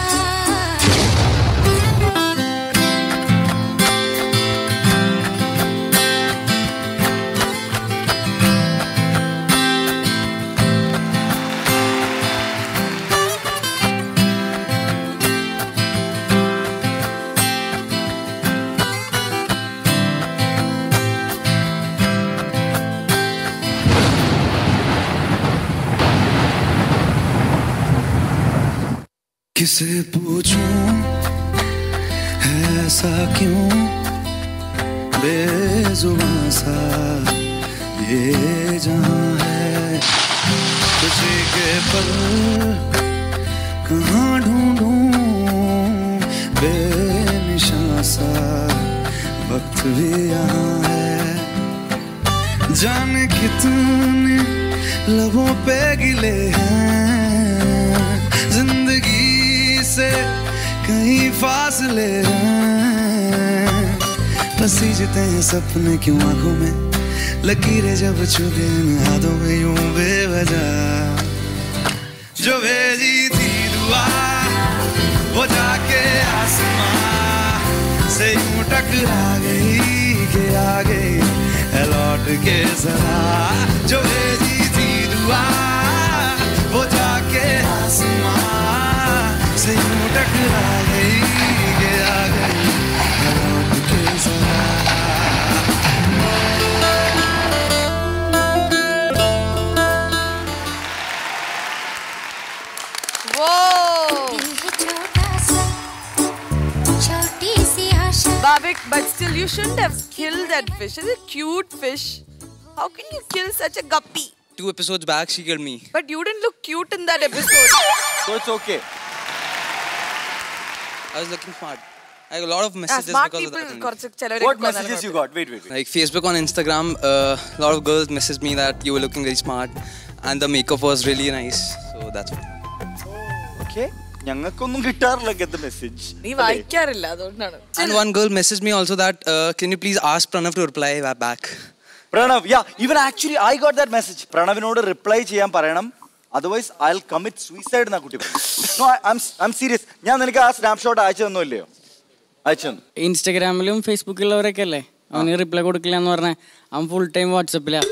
किसे पूछूं ऐसा क्यों बेजुबां सा ये जहां है, तुझे के पल कहाँ ढूंढूं बेनिशां सा वक्त भी यहाँ है, जाने कितने लबों पे गिले हैं, जिंदगी से कहीं फासले हैं, पसीजते हैं सपने क्यों आंखों में, लकीरें जब छुपे यादों में यूं बेवजह, जो भेजी थी दुआ वो जाके आसमां से यूं टकरा गई कि आ गई है लौट के जरा, जो भेजी थी दुआ वो जाके आसमां से यूं टकरा गई कि आ गई है लौट के जरा. Bhavik, but still you shouldn't have killed that fish. It's a cute fish. How can you kill such a guppy? 2 episodes back she killed me. But you didn't look cute in that episode. So it's okay. I was looking smart. I got a lot of messages smart because people of that. What messages you got? Wait. Like Facebook and Instagram, a lot of girls messaged me that you were looking very smart and the makeup was really nice. So that's why. Okay. ഞങ്ങൾക്കൊന്നും കിട്ടാറില്ല get the message. നീ വായിക്കാറില്ല അതുകൊണ്ടാണ്. And one girl messaged me also that can you please ask Pranav to reply back. Pranav, yeah, even actually I got that message. Pranavinoട് reply ചെയ്യാൻ പറയണം, otherwise I'll commit suicide എന്നാ കുട്ടി. No, I'm serious. ഞാൻ നിനക്ക് ആ snapshot അയച്ചു തന്നില്ലയോ? അയച്ചു തന്നു. ഇൻസ്റ്റാഗ്രാമിലും ഫേസ്ബുക്കിലുള്ളവരൊക്കെ അല്ലേ അവന് റിപ്ലൈ കൊടുക്കില്ല എന്ന് പറഞ്ഞാൽ അവൻ ഫുൾ ടൈം വാട്സപ്പിലാ.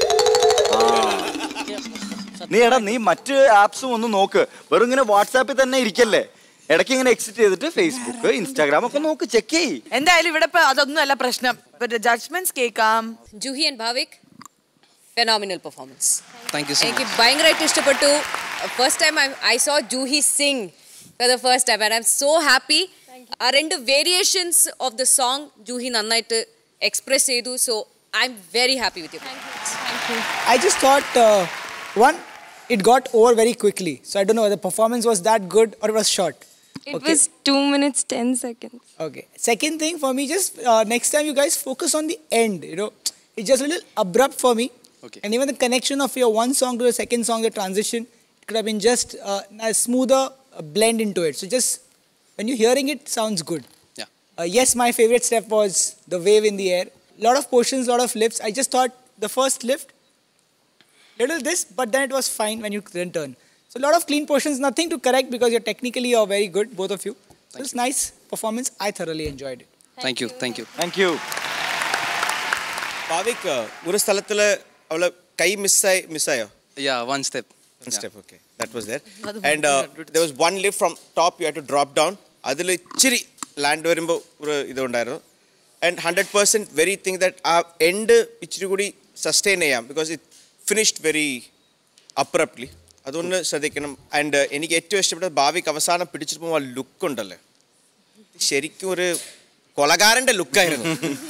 നീ മറ്റ് ആപ്സും ഒന്ന് നോക്ക്, വെറും ഇങ്ങനെ വാട്സാപ്പിൽ തന്നെ ഇരിക്കല്ലേ, ഇടയ്ക്ക് ഇങ്ങനെ എക്സിറ്റ് ചെയ്തിട്ട് ഫേസ്ബുക്ക് ഇൻസ്റ്റാഗ്രാം ഒക്കെ നോക്ക്, ചെക്ക് ചെയ്യ്. എന്തായാലും ഇവിടെ അതൊന്നും അല്ല പ്രശ്നം. ജഡ്ജ്മെന്റ്സ് കേൾക്കാം. Juhi and Bhavik, phenomenal performance. Thank you so much. എനിക്ക് ഭയങ്കരമായിട്ട് ഇഷ്ടപ്പെട്ടു. First time I saw Juhi sing for the first time and I'm so happy. ആ രണ്ട് variations of the song Juhi നന്നായിട്ട് എക്സ്പ്രസ് ചെയ്തു. So I'm very happy with you. I just thought one, it got over very quickly. So I don't know whether the performance was that good or it was short. It was 2 minutes, 10 seconds. Okay. Second thing for me, just next time you guys focus on the end. You know, it's just a little abrupt for me. Okay. And even the connection of your one song to the second song, the transition, it could have been just a smoother blend into it. So just when you're hearing it, sounds good. Yeah. Yes, my favorite step was the wave in the air. Lot of portions, lot of lifts. I just thought the first lift, little this, but then it was fine when you then turn. So a lot of clean portions, nothing to correct because you're very good, both of you. So it's nice performance. I thoroughly enjoyed it. Thank you. Thank you. Bhavik, ഒരു സ്ഥലത്തില് അവള് കൈ മിസ്സായോ? Yeah, one step. One step, okay. That was there. And there was one lift from top you had to drop down. അതിൽ ഇച്ചിരി land വരുമ്പോൾ ഒരു ഇതുണ്ടായിരുന്നു. And 100% very think that our end ഇച്ചിരി കൂടി sustain ചെയ്യാം because it finished very abruptly. അതൊന്ന് ശ്രദ്ധിക്കണം. And എനിക്ക് ഏറ്റവും ഇഷ്ടപ്പെട്ട ഭാവിക്ക് അവസാനം പിടിച്ചിട്ട് ആ ലുക്ക് ഉണ്ടല്ലേ, ശരിക്കും ഒരു കൊലകാരന്റെ ലുക്കായിരുന്നു.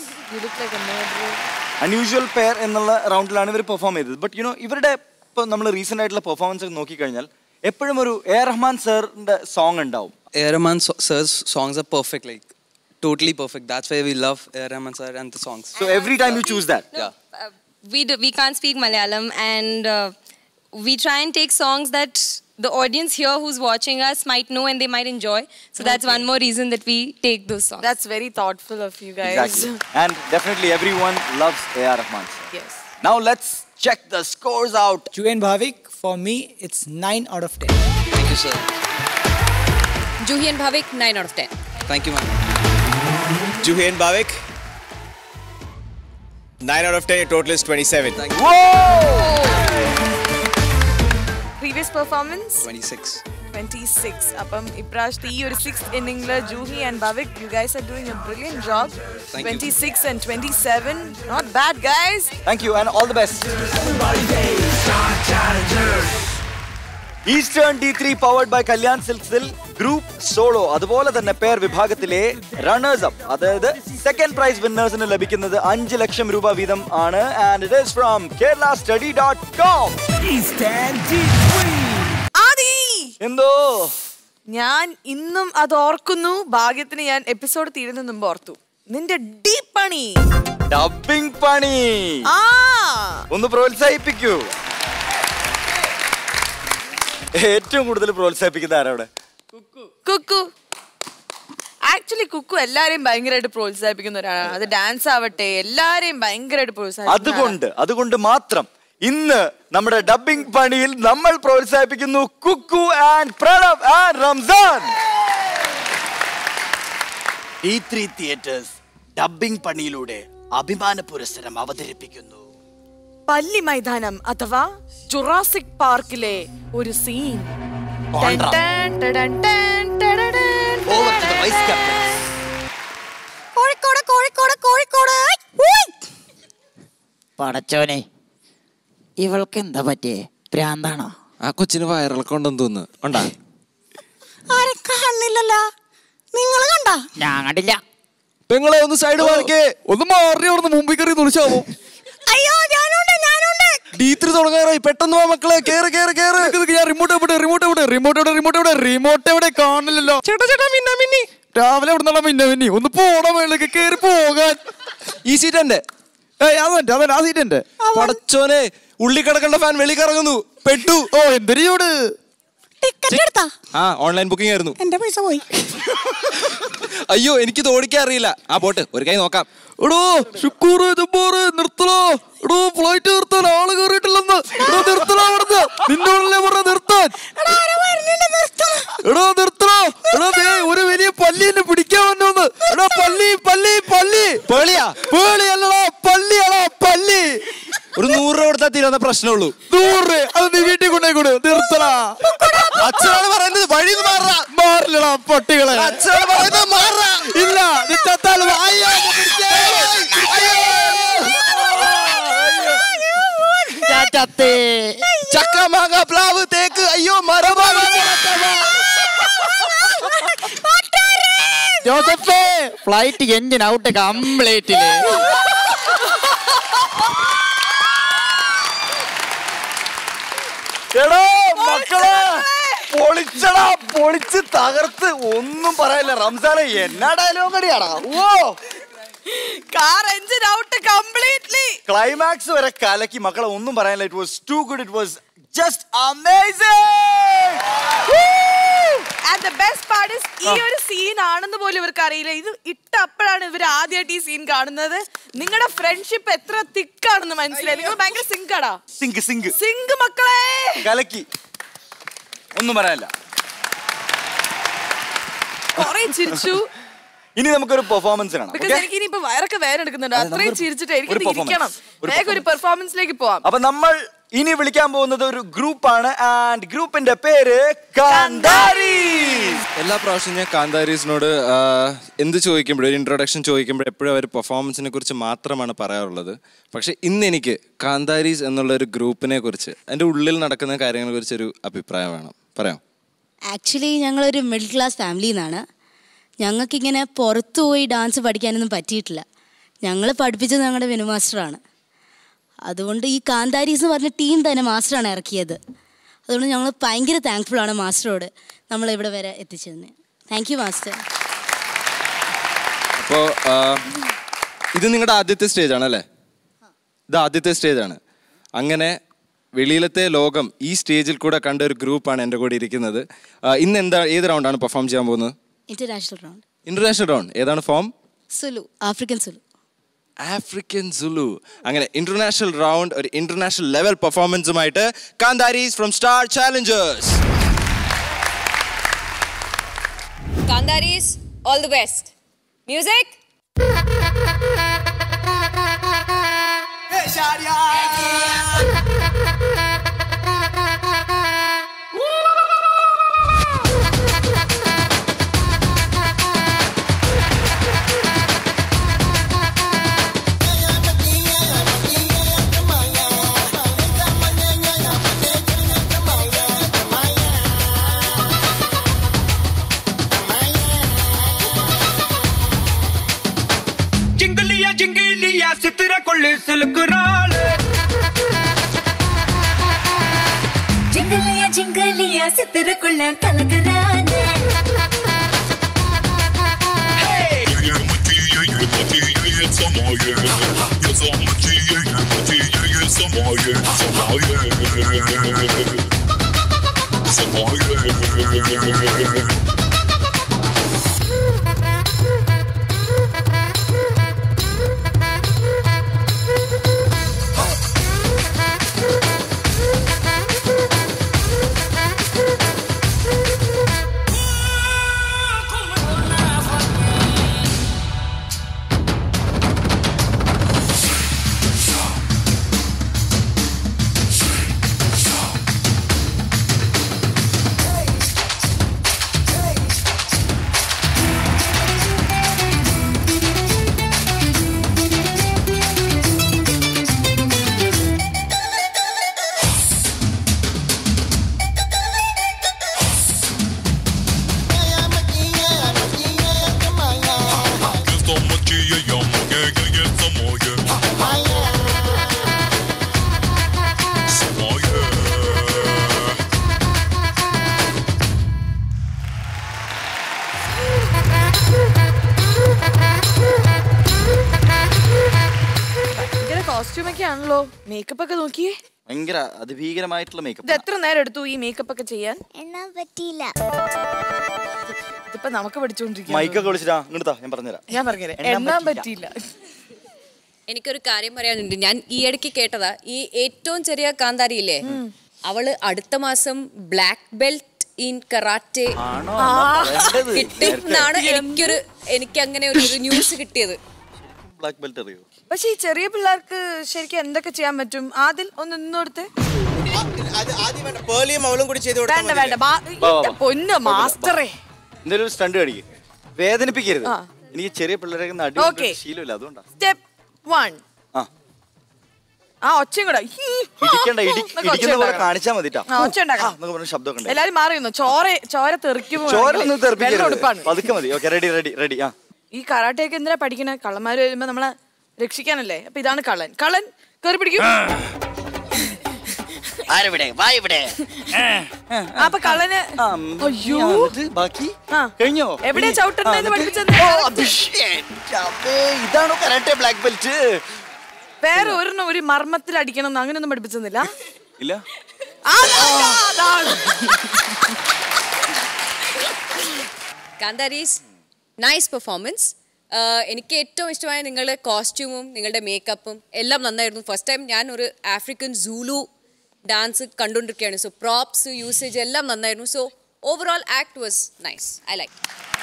അൺയൂഷ്വൽ പെയർ എന്നുള്ള റൗണ്ടിലാണ് ഇവർ പെർഫോം ചെയ്തത്. ബട്ട് യുനോ ഇവരുടെ ഇപ്പോൾ നമ്മൾ റീസെൻ്റ് ആയിട്ടുള്ള പെർഫോമൻസ് നോക്കിക്കഴിഞ്ഞാൽ എപ്പോഴും ഒരു എ റഹ്മാൻ സാറിന്റെ സോങ് ഉണ്ടാവും. A Rahman sir's songs are perfect, like totally perfect. That's why we love A Rahman sir and the songs. So every time you choose that. Yeah. We can't speak Malayalam, and we try and take songs that the audience here who's watching us might know and they might enjoy. So that's one more reason that we take those songs. That's very thoughtful of you guys. Exactly. And definitely everyone loves A.R. Rahman sir. Yes. Now let's check the scores out. Juhi and Bhavik, for me, it's 9 out of 10. Thank you, sir. Juhi and Bhavik, 9 out of 10. Thank you, ma'am. Juhi and Bhavik, 9 out of 10. Your total is 27. Thank you. Previous performance? 26. 26. Appam iprashthi ee oru 6th inning la Juhi and Bhavik, you guys are doing a brilliant job. Thank 26 and 27. Not bad, guys. Thank you and all the best. Eastern D3 powered by Kalyan Silksil Group Solo. അതുപോലെ തന്നെ pair വിഭാഗത്തിലെ runners up, അതായത് second prize വിന്നേഴ്സിന് ലഭിക്കുന്നത് 5 ലക്ഷം രൂപ വീതം ആണ്. And it is from keralastudy.com. എന്തോ ഞാൻ ഇന്നും അത് ഓർക്കുന്നു. ഭാഗ്യത്തിന് ഞാൻ എപ്പിസോഡ് തീരുന്നതിന് മുമ്പ് ഓർത്തു. നിന്റെ ഡീപ് പണി, ഡബ്ബിംഗ് പണി ഒന്ന് പ്രോത്സാഹിപ്പിക്കൂ. ഏറ്റവും കൂടുതൽ പ്രോത്സാഹിപ്പിക്കുന്ന ആരവിടെ? കുക്കു. ആക്ച്വലി കുക്കു എല്ലാരെയും ഭയങ്കരമായിട്ട് പ്രോത്സാഹിപ്പിക്കുന്ന ഒരാളാണ്. അത് ഡാൻസ് ആവട്ടെ, എല്ലാരെയും ഭയങ്കരമായിട്ട് പ്രോത്സാഹിപ്പിക്കും. അതുകൊണ്ട് മാത്രം ഇന്ന് നമ്മുടെ ഡബ്ബിംഗ് പണിയിൽ നമ്മൾ പ്രോത്സാഹിപ്പിക്കുന്നു Kukku and Pranav and Ramzan. D3 theatres dubbing പണിയിലൂടെ അഭിമാന പുരസ്സരം അവതരിപ്പിക്കുന്നു. പല്ലി മൈതാനം അഥവാ ജുറാസിക് പാർക്കിലെ ഒരു സീൻ. കോഴിക്കോട് കോഴിക്കോട് കോഴിക്കോട്. പടച്ചോനെ, ഇവൾക്ക് എന്താ പറ്റിയേ? പ്രാന്താണോ? ആ കൊച്ചിന് വയറിളക്കൊണ്ടെന്ന് തോന്നുന്നു. ഉണ്ടാ ആരെ കാണില്ലല്ലോ? നിങ്ങൾ കണ്ട? ഞാൻ കണ്ടില്ല. പെങ്ങളെ ഒന്ന് സൈഡ് മാറിക്കേ, ഒന്ന് മാറി അവിടുന്ന് മുമ്പിൽ കയറി തുളിച്ചാവോ? അയ്യോ, ഞാനുണ്ട്. D3 തുടങ്ങാറായി, പെട്ടെന്ന് വാ മക്കളെ, കേറ് കേറ് കേറ്. ഞാൻ റിമോട്ട് എവിടെ കാണില്ലല്ലോ. ചേട്ടാ മിന്നി രാവിലെ അവിടെ നിന്നുള്ള മിന്നി ഒന്ന് പോടാ മേളിലേക്ക് കേറി പോകാൻ. ഈ സീറ്റ് എന്റെ, അതൻ ആ സീറ്റ് എന്റെ. പടച്ചോനെ, ഉള്ളിക്കിടക്കേണ്ട ഫാൻ വെളി കറങ്ങുന്നു, പെട്ടു. ഓ എന്തൊരു ചൂട്. ആ ഓൺലൈൻ ബുക്കിംഗ് ആയിരുന്നു. എന്റെ പൈസ പോയി. അയ്യോ, എനിക്കിത് ഓടിക്കാൻ അറിയില്ല. ആ പോട്ട് ഒരു കൈ നോക്കാം. എടോ ഷുക്കൂറ് ജബ്ബാറ് നിർത്തലോ. എടോ ഫ്ലൈറ്റ് നിർത്താൻ ആള് കയറിയിട്ടില്ലെന്ന്. എടോ നിർത്തലോ അവിടുന്ന്. നിന്റെ ഉള്ളിലെ പറഞ്ഞ നിർത്താൻ. എടോ നിർത്തലോ. എടോ ഒരു വലിയ പല്ലി എന്നെ പിടിക്കാൻ വന്നോന്ന്. എടോ പല്ലി പല്ലി പല്ലി പേളിയാ പേളിയല്ലടാ, പല്ലിയാടാ പല്ലി. ഒരു 100 രൂപ കൊടുത്താൽ തീരുന്ന പ്രശ്നമുള്ളൂ. 100 രൂപ അത് നീ വീട്ടിൽ കൊണ്ടു നിർത്തലാ. അച്ഛനാണ് പറയുന്നത് വഴി മാറില്ലടാ പട്ടികളെ. അച്ഛനാണ് പറയുന്നത് മാറാ. ഇല്ല, നീ ചത്താൽ ചക്ക മാങ്ങ പ്ലാവ് തേക്ക് അയ്യോ മരമാ. ജോസഫേ, ഫ്ലൈറ്റ് എഞ്ചിൻ ഔട്ട് കംപ്ലീറ്റില്. മക്കളെ പൊളിച്ചടാ, പൊളിച്ച് തകർത്ത്. ഒന്നും പറയാനില്ല. റംസാനെ എന്നാ ഡയലോഗ് അടിയാടാ. ഓ car engine out completely. Climax വരെ കലക്കി മക്കളെ. ഒന്നും പറയാനില്ല. It was too good. It was just amazing. And the best part is ഈ ഒരു സീൻ ആണെന്ന് പോലും ഇവർക്ക് അറിയില്ല. ഇത് ഇട്ടപ്പോഴാണ് ഇവർ ആദ്യമായിട്ട് ഈ സീൻ കാണുന്നത്. നിങ്ങളുടെ ഫ്രണ്ട്ഷിപ്പ് എത്ര തിക്കാണെന്ന് മനസ്സിലായി. നിങ്ങൾ ഭയങ്കര സിങ്കാടാ. സിങ്ക് മക്കളെ കലക്കി. ഒന്നും പറയാനില്ല. കൊറേ ചിരിച്ചു. ഇനി നമുക്കൊരു പെർഫോമൻസ് കാണാം. ബിക്കോസ് എനിക്ക് ഇനിയിപ്പോ വയറൊക്കെ വേദന എടുക്കുന്നുണ്ട്. അത്രയും ചിരിച്ചിട്ട് എനിക്ക് ഇരിക്കണം. വേഗം ഒരു പെർഫോമൻസിലേക്ക് പോവാം. അപ്പൊ നമ്മൾ ഇനി വിളിക്കാൻ പോകുന്നത് ഒരു ഗ്രൂപ്പാണ്. ആൻഡ് ഗ്രൂപ്പിന്റെ പേര് കാന്താരീസ്. എല്ലാ പ്രാവശ്യം ഞാൻ കാന്താരീസിനോട് എന്ത് ചോദിക്കുമ്പോഴും ഒരു ഇൻട്രൊഡക്ഷൻ ചോദിക്കുമ്പോഴും എപ്പോഴും അവർ പെർഫോമൻസിനെ കുറിച്ച് മാത്രമാണ് പറയാറുള്ളത്. പക്ഷെ ഇന്ന് എനിക്ക് കാന്താരീസ് എന്നുള്ള ഒരു ഗ്രൂപ്പിനെ കുറിച്ച് അതിൻ്റെ ഉള്ളിൽ നടക്കുന്ന കാര്യങ്ങളെ കുറിച്ചൊരു അഭിപ്രായം വേണം. പറയാം. ആക്ച്വലി ഞങ്ങളൊരു മിഡിൽ ക്ലാസ് ഫാമിലിയിൽ നിന്നാണ്. ഞങ്ങൾക്കിങ്ങനെ പുറത്തു പോയി ഡാൻസ് പഠിക്കാനൊന്നും പറ്റിയിട്ടില്ല. ഞങ്ങൾ പഠിപ്പിച്ചത് ഞങ്ങളുടെ വിനു മാസ്റ്ററാണ്. അതുകൊണ്ട് ഈ കാന്താരീസ് എന്ന് പറഞ്ഞ ടീം തന്നെ മാസ്റ്ററാണ് ഇറക്കിയത്. അതുകൊണ്ട് ഞങ്ങൾ ഭയങ്കര താങ്ക്ഫുള്ളാണ് മാസ്റ്ററോട് നമ്മളിവിടെ വരെ എത്തിച്ചതിന്. Thank you master. അപ്പോൾ ഇത് നിങ്ങളുടെ ആദ്യത്തെ സ്റ്റേജാണല്ലേ? ഇത് ആദ്യത്തെ സ്റ്റേജാണ്. അങ്ങനെ വെളിയിലത്തെ ലോകം ഈ സ്റ്റേജിൽ കൂടെ കണ്ട ഒരു ഗ്രൂപ്പാണ് എൻ്റെ കൂടെ ഇരിക്കുന്നത്. ഇന്ന് ഏത് റൗണ്ടാണ് പെർഫോം ചെയ്യാൻ പോകുന്നത്? International round. International round. ഏതാണ് form? Zulu, African Zulu. African Zulu. അങ്ങനെ ഇന്റർനാഷണൽ റൗണ്ട് ഒരു ഇന്റർനാഷണൽ ലെവൽ പെർഫോമൻസുമായിട്ട് Kantharis from Star Challengers. Kantharis, all the best. Music. जिंगलिया सितरा कोले सलकराल जिंगलिया सितरा कोले कलकराल കോസ്റ്റ്യൂമൊക്കെയാണല്ലോ. മേക്കപ്പ് ഒക്കെ നോക്കിയേ. ഭയങ്കര അതിഭീകരമായിട്ടുള്ള മേക്കപ്പ്. ഇത് എത്ര നേരം എടുത്തു ഈ മേക്കപ്പ് ഒക്കെ ചെയ്യാൻ? എണ്ണാൻ പറ്റിയില്ല. ഇതിപ്പോ നമുക്ക് പഠിച്ചുകൊണ്ടിരിക്കുക. മൈക്കൊക്കെ വിളിച്ചിട്ടാ ഇങ്ങോട്ടാ ഞാൻ പറഞ്ഞുതരാം. എണ്ണാൻ പറ്റിയില്ല. എനിക്കൊരു കാര്യം പറയാനുണ്ട്. ഞാൻ ഈ ഇടയ്ക്ക് കേട്ടതാ, ഈ ഏറ്റവും ചെറിയ കാന്താരിയില്ലേ, അവള് അടുത്ത മാസം ബ്ലാക്ക് ബെൽറ്റ് ഇൻ കറാറ്റെ കിട്ടും എന്നാണ് എനിക്ക് അങ്ങനെ ഒരു ന്യൂസ് കിട്ടിയത്. ബ്ലാക്ക് ബെൽറ്റ് അറിയോ? പക്ഷെ ഈ ചെറിയ പിള്ളേർക്ക് ശരിക്കും എന്തൊക്കെ ചെയ്യാൻ പറ്റും? ആദിൽ ഒന്ന് നിന്നോടുത്ത്. വേണ്ട വേണ്ട പൊന്നു മാസ്റ്ററേ, എന്തെങ്കിലും സ്റ്റണ്ട് കാണിക്ക്. വേദനിപ്പിക്കരുത്. എനിക്ക് ചെറിയ പിള്ളേരെ ശീലമില്ല, അതുകൊണ്ടാണ്. സ്റ്റെപ്പ് 1. ആ ഒച്ചയും കൂടെ കാണിച്ചാ മതി. എല്ലാരും മാറിയുന്നു. ചോര തെറിക്കുമ്പോ പതുക്കെ മതി. Ready ready ready. ഈ കരാട്ടയൊക്കെ എന്തിനാ പഠിക്കണേ? കള്ളന്മാര് വരുമ്പോ നമ്മളെ രക്ഷിക്കാനല്ലേ. അപ്പൊ ഇതാണ് കള്ളൻ. കള്ളൻ കേറി പിടിക്കും. ആരെവിടെ വാ ഇവിടെ അപ്പൊ കള്ളന് അയ്യോ ബാക്കി കഴിഞ്ഞോ എവിടെയാ ചവിട്ടുന്നതെന്ന് പഠിപ്പിച്ചത് ഇതാണോ കരാട്ടെ ബ്ലാക്ക് ബെൽറ്റ് വേറെ ഒരെണ്ണം ഒരു മർമ്മത്തിൽ അടിക്കണം അങ്ങനെയൊന്നും പഠിപ്പിച്ചെന്നില്ല ഇല്ല കാന്താരീസ് നൈസ് പെർഫോമൻസ്. എനിക്ക് ഏറ്റവും ഇഷ്ടമായ നിങ്ങളുടെ കോസ്റ്റ്യൂമും നിങ്ങളുടെ മേക്കപ്പും എല്ലാം നന്നായിരുന്നു. ഫസ്റ്റ് ടൈം ഞാൻ ഒരു ആഫ്രിക്കൻ സൂലു ഡാൻസ് കണ്ടുകൊണ്ടിരിക്കുകയാണ്. സോ പ്രോപ്സ് യൂസേജ് എല്ലാം നന്നായിരുന്നു. So overall act was nice. I like.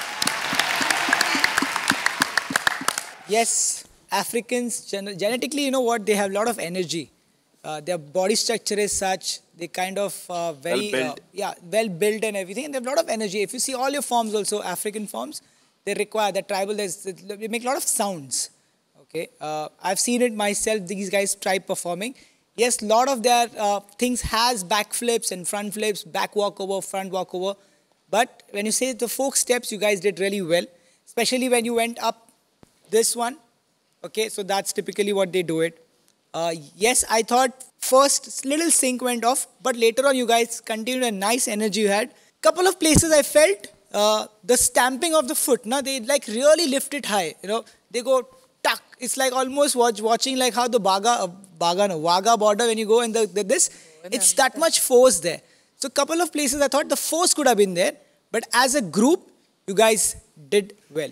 Yes, Africans genetically, you know what, they have a lot of energy. Their body structure is such, they kind of very well built and everything, and they have a lot of energy. If you see all your forms also, African forms, they require the tribal, they make a lot of sounds. Okay, I've seen it myself. These guys try performing. Yes, a lot of their things has back flips and front flips, back walkover, front walkover. But when you say the folk steps, you guys did really well, especially when you went up this one. Okay, so that's typically what they do it. Yes, I thought first little sync went off, but later on you guys continued a nice energy you had. Couple of places I felt the stamping of the foot. Now they like really lift it high. You know, they go tuck. It's like almost watching like how the Wagah border when you go in this. It's that much force there. So couple of places I thought the force could have been there, but as a group, you guys did well.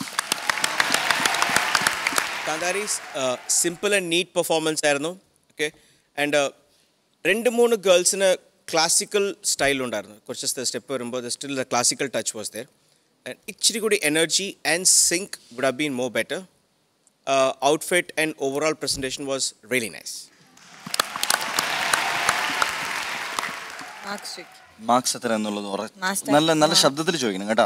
Kandari's simple and neat performance ആയിരുന്നു. Okay, and 2-3 ഗേൾസിന് classical style ഉണ്ടായിരുന്നു. കുറച്ച് step വരുമ്പോൾ still the classical touch was there. And ഇച്ചിരി കൂടി energy and sync would have been more better. Outfit and overall presentation was really nice. Marks എത്ര എന്നുള്ളത് നല്ല ശബ്ദത്തിൽ ചോദിക്കണം കേട്ടോ.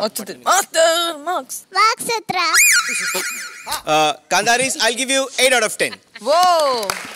Kandari's, I'll give you 8 out of 10. Whoa!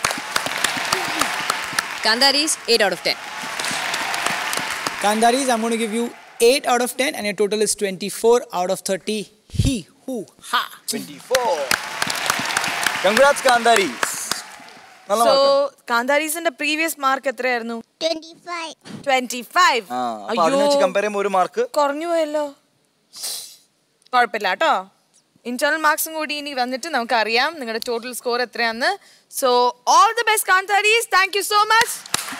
Kandari's 8 out of 10. Kandari's, I'm going to give you 8 out of 10, and your total is 24 out of 30. He, who, ha. 24. Congrats, Kandari's. So, Kandari's in the previous mark എത്രയായിരുന്നു? 25. 25. അപ്പോൾ അതിനെ വെച്ച് compare ചെയ്യുമ്പോൾ ഒരു mark കുറഞ്ഞു പോയല്ലോ. കുഴപ്പമില്ല കേട്ടോ. ഇന്റേണൽ മാർക്സും കൂടി ഇനി വന്നിട്ട് നമുക്ക് അറിയാം നിങ്ങളുടെ ടോട്ടൽ സ്കോർ എത്രയാണെന്ന്. So all the best Kantharis. Thank you so much.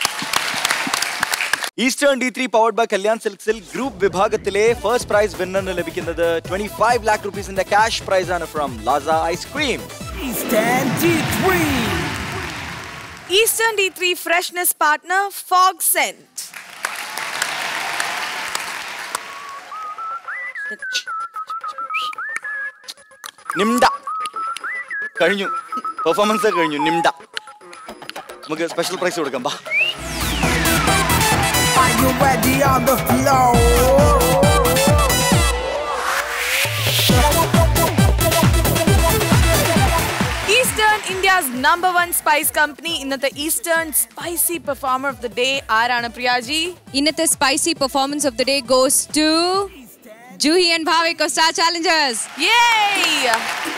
Eastern D3 powered by Kalyan Silks group വിഭാഗത്തിലെ ഫസ്റ്റ് പ്രൈസ് വിന്നറിന് ലഭിക്കുന്നത് 25 lakh rupeesന്റെ ക്യാഷ് പ്രൈസ് ആണ് from Lasa ice cream. Eastern D3 freshness partner Fog Scent. നിംഡ കഴിഞ്ഞു, പെർഫോമൻസ് കഴിഞ്ഞു. നിംഡ നമുക്ക് സ്പെഷ്യൽ പ്രൈസ് കൊടുക്കാം. ബാ. Eastern India's #1 spice company. ഇന്നത്തെ Eastern spicy performer of the day ആരാണ് പ്രിയാജി? ഇന്നത്തെ spicy performance of the day goes to Juhi and Bhavik of Star Challengers. Yay!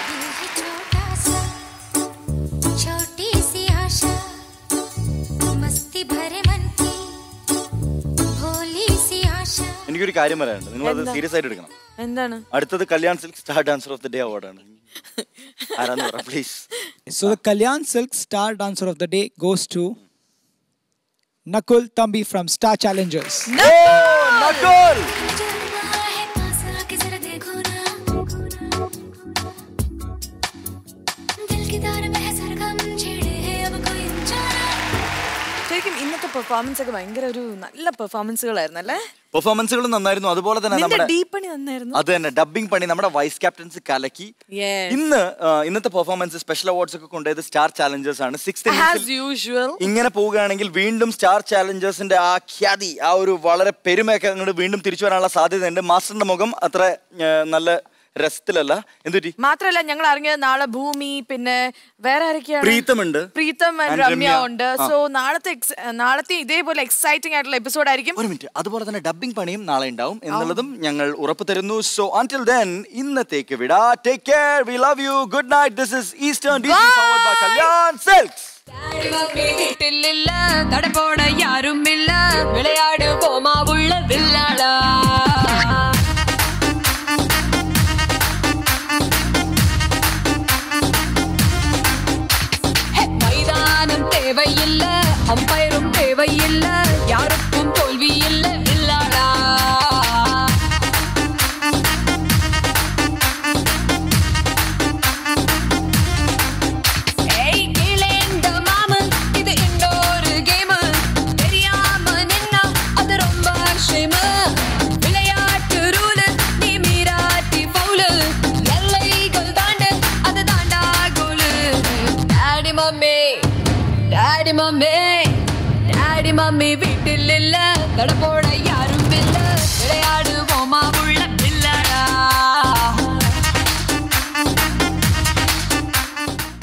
എനിക്കൊരു കാര്യം പറയാനുണ്ട്, നിങ്ങളത് സീരിയസ് ആയിട്ട് എടുക്കണം. എന്താണ്? അടുത്തത് Kalyan Silks star dancer of the day അവാർഡാണ്. ആരാന്ന് പറ please. So the Kalyan Silk Star Dancer of the Day goes to Nakul Thambi from Star Challengers. Nakul! ശരിക്കും ഇന്നത്തെ പെർഫോമൻസ് ഒക്കെ ഭയങ്കര ഒരു നല്ല പെർഫോമൻസുകളായിരുന്നു അല്ലേ? പെർഫോമൻസുകൾ നന്നായിരുന്നു. അതുപോലെ തന്നെ നമ്മുടെ ഡീപ്പണി നന്നായിരുന്നു. അത് തന്നെ ഡബിംഗ് പണി നമ്മുടെ വൈസ് ക്യാപ്റ്റൻസ് കലക്കി. ഇന്നത്തെ പെർഫോമൻസ് സ്പെഷ്യൽ അവാർഡ്സ് ഒക്കെ കൊണ്ടുപോയത് സ്റ്റാർ ചാലഞ്ചേഴ്സ് ആണ്. 6th ഇങ്ങനെ പോവുകയാണെങ്കിൽ വീണ്ടും സ്റ്റാർ ചാലഞ്ചേഴ്സിന്റെ ആ ഖ്യാതി, ആ ഒരു വളരെ പെരുമയൊക്കെ അങ്ങോട്ട് വീണ്ടും തിരിച്ചു വരാനുള്ള സാധ്യതയുണ്ട്. മാസ്റ്ററിന്റെ മുഖം അത്ര നല്ല രസത്തിലല്ല. എന്തുപറ്റി? മാത്രല്ല ഞങ്ങൾ അറിഞ്ഞത് നാളെ ഭൂമി, പിന്നെ വേറെ ആരൊക്കെയാണ്? പ്രീതം രമ്യ ഉണ്ട്. സോ നാളത്തെ ഇതേപോലെ എക്സൈറ്റിംഗ് ആയിട്ടുള്ള എപ്പിസോഡ് ആയിരിക്കും. ഒരു മിനിറ്റ്, അതുപോലെ തന്നെ ഡബിംഗ് പണിയും നാളെ ഉണ്ടാവും എന്നുള്ളതും ഞങ്ങൾ ഉറപ്പ് തരുന്നു. സോ until then ഇന്നത്തേക്ക് വിടാ. Take care, we love you, good night. This is Eastern D3 powered by Kalyan Silks. வீட்டில் இல்ல தடை போட யாரும் இல்ல விளையாடு போமா உள்ள வில்லாடா மைதானம் தேவையில்ல அம்பயரும் தேவையில்ல யாருக்கும் தோல்வி இல்ல வில்லாடா Daddy mummy வீட்டில் இல்ல தட போட யாரும் இல்ல விளையாட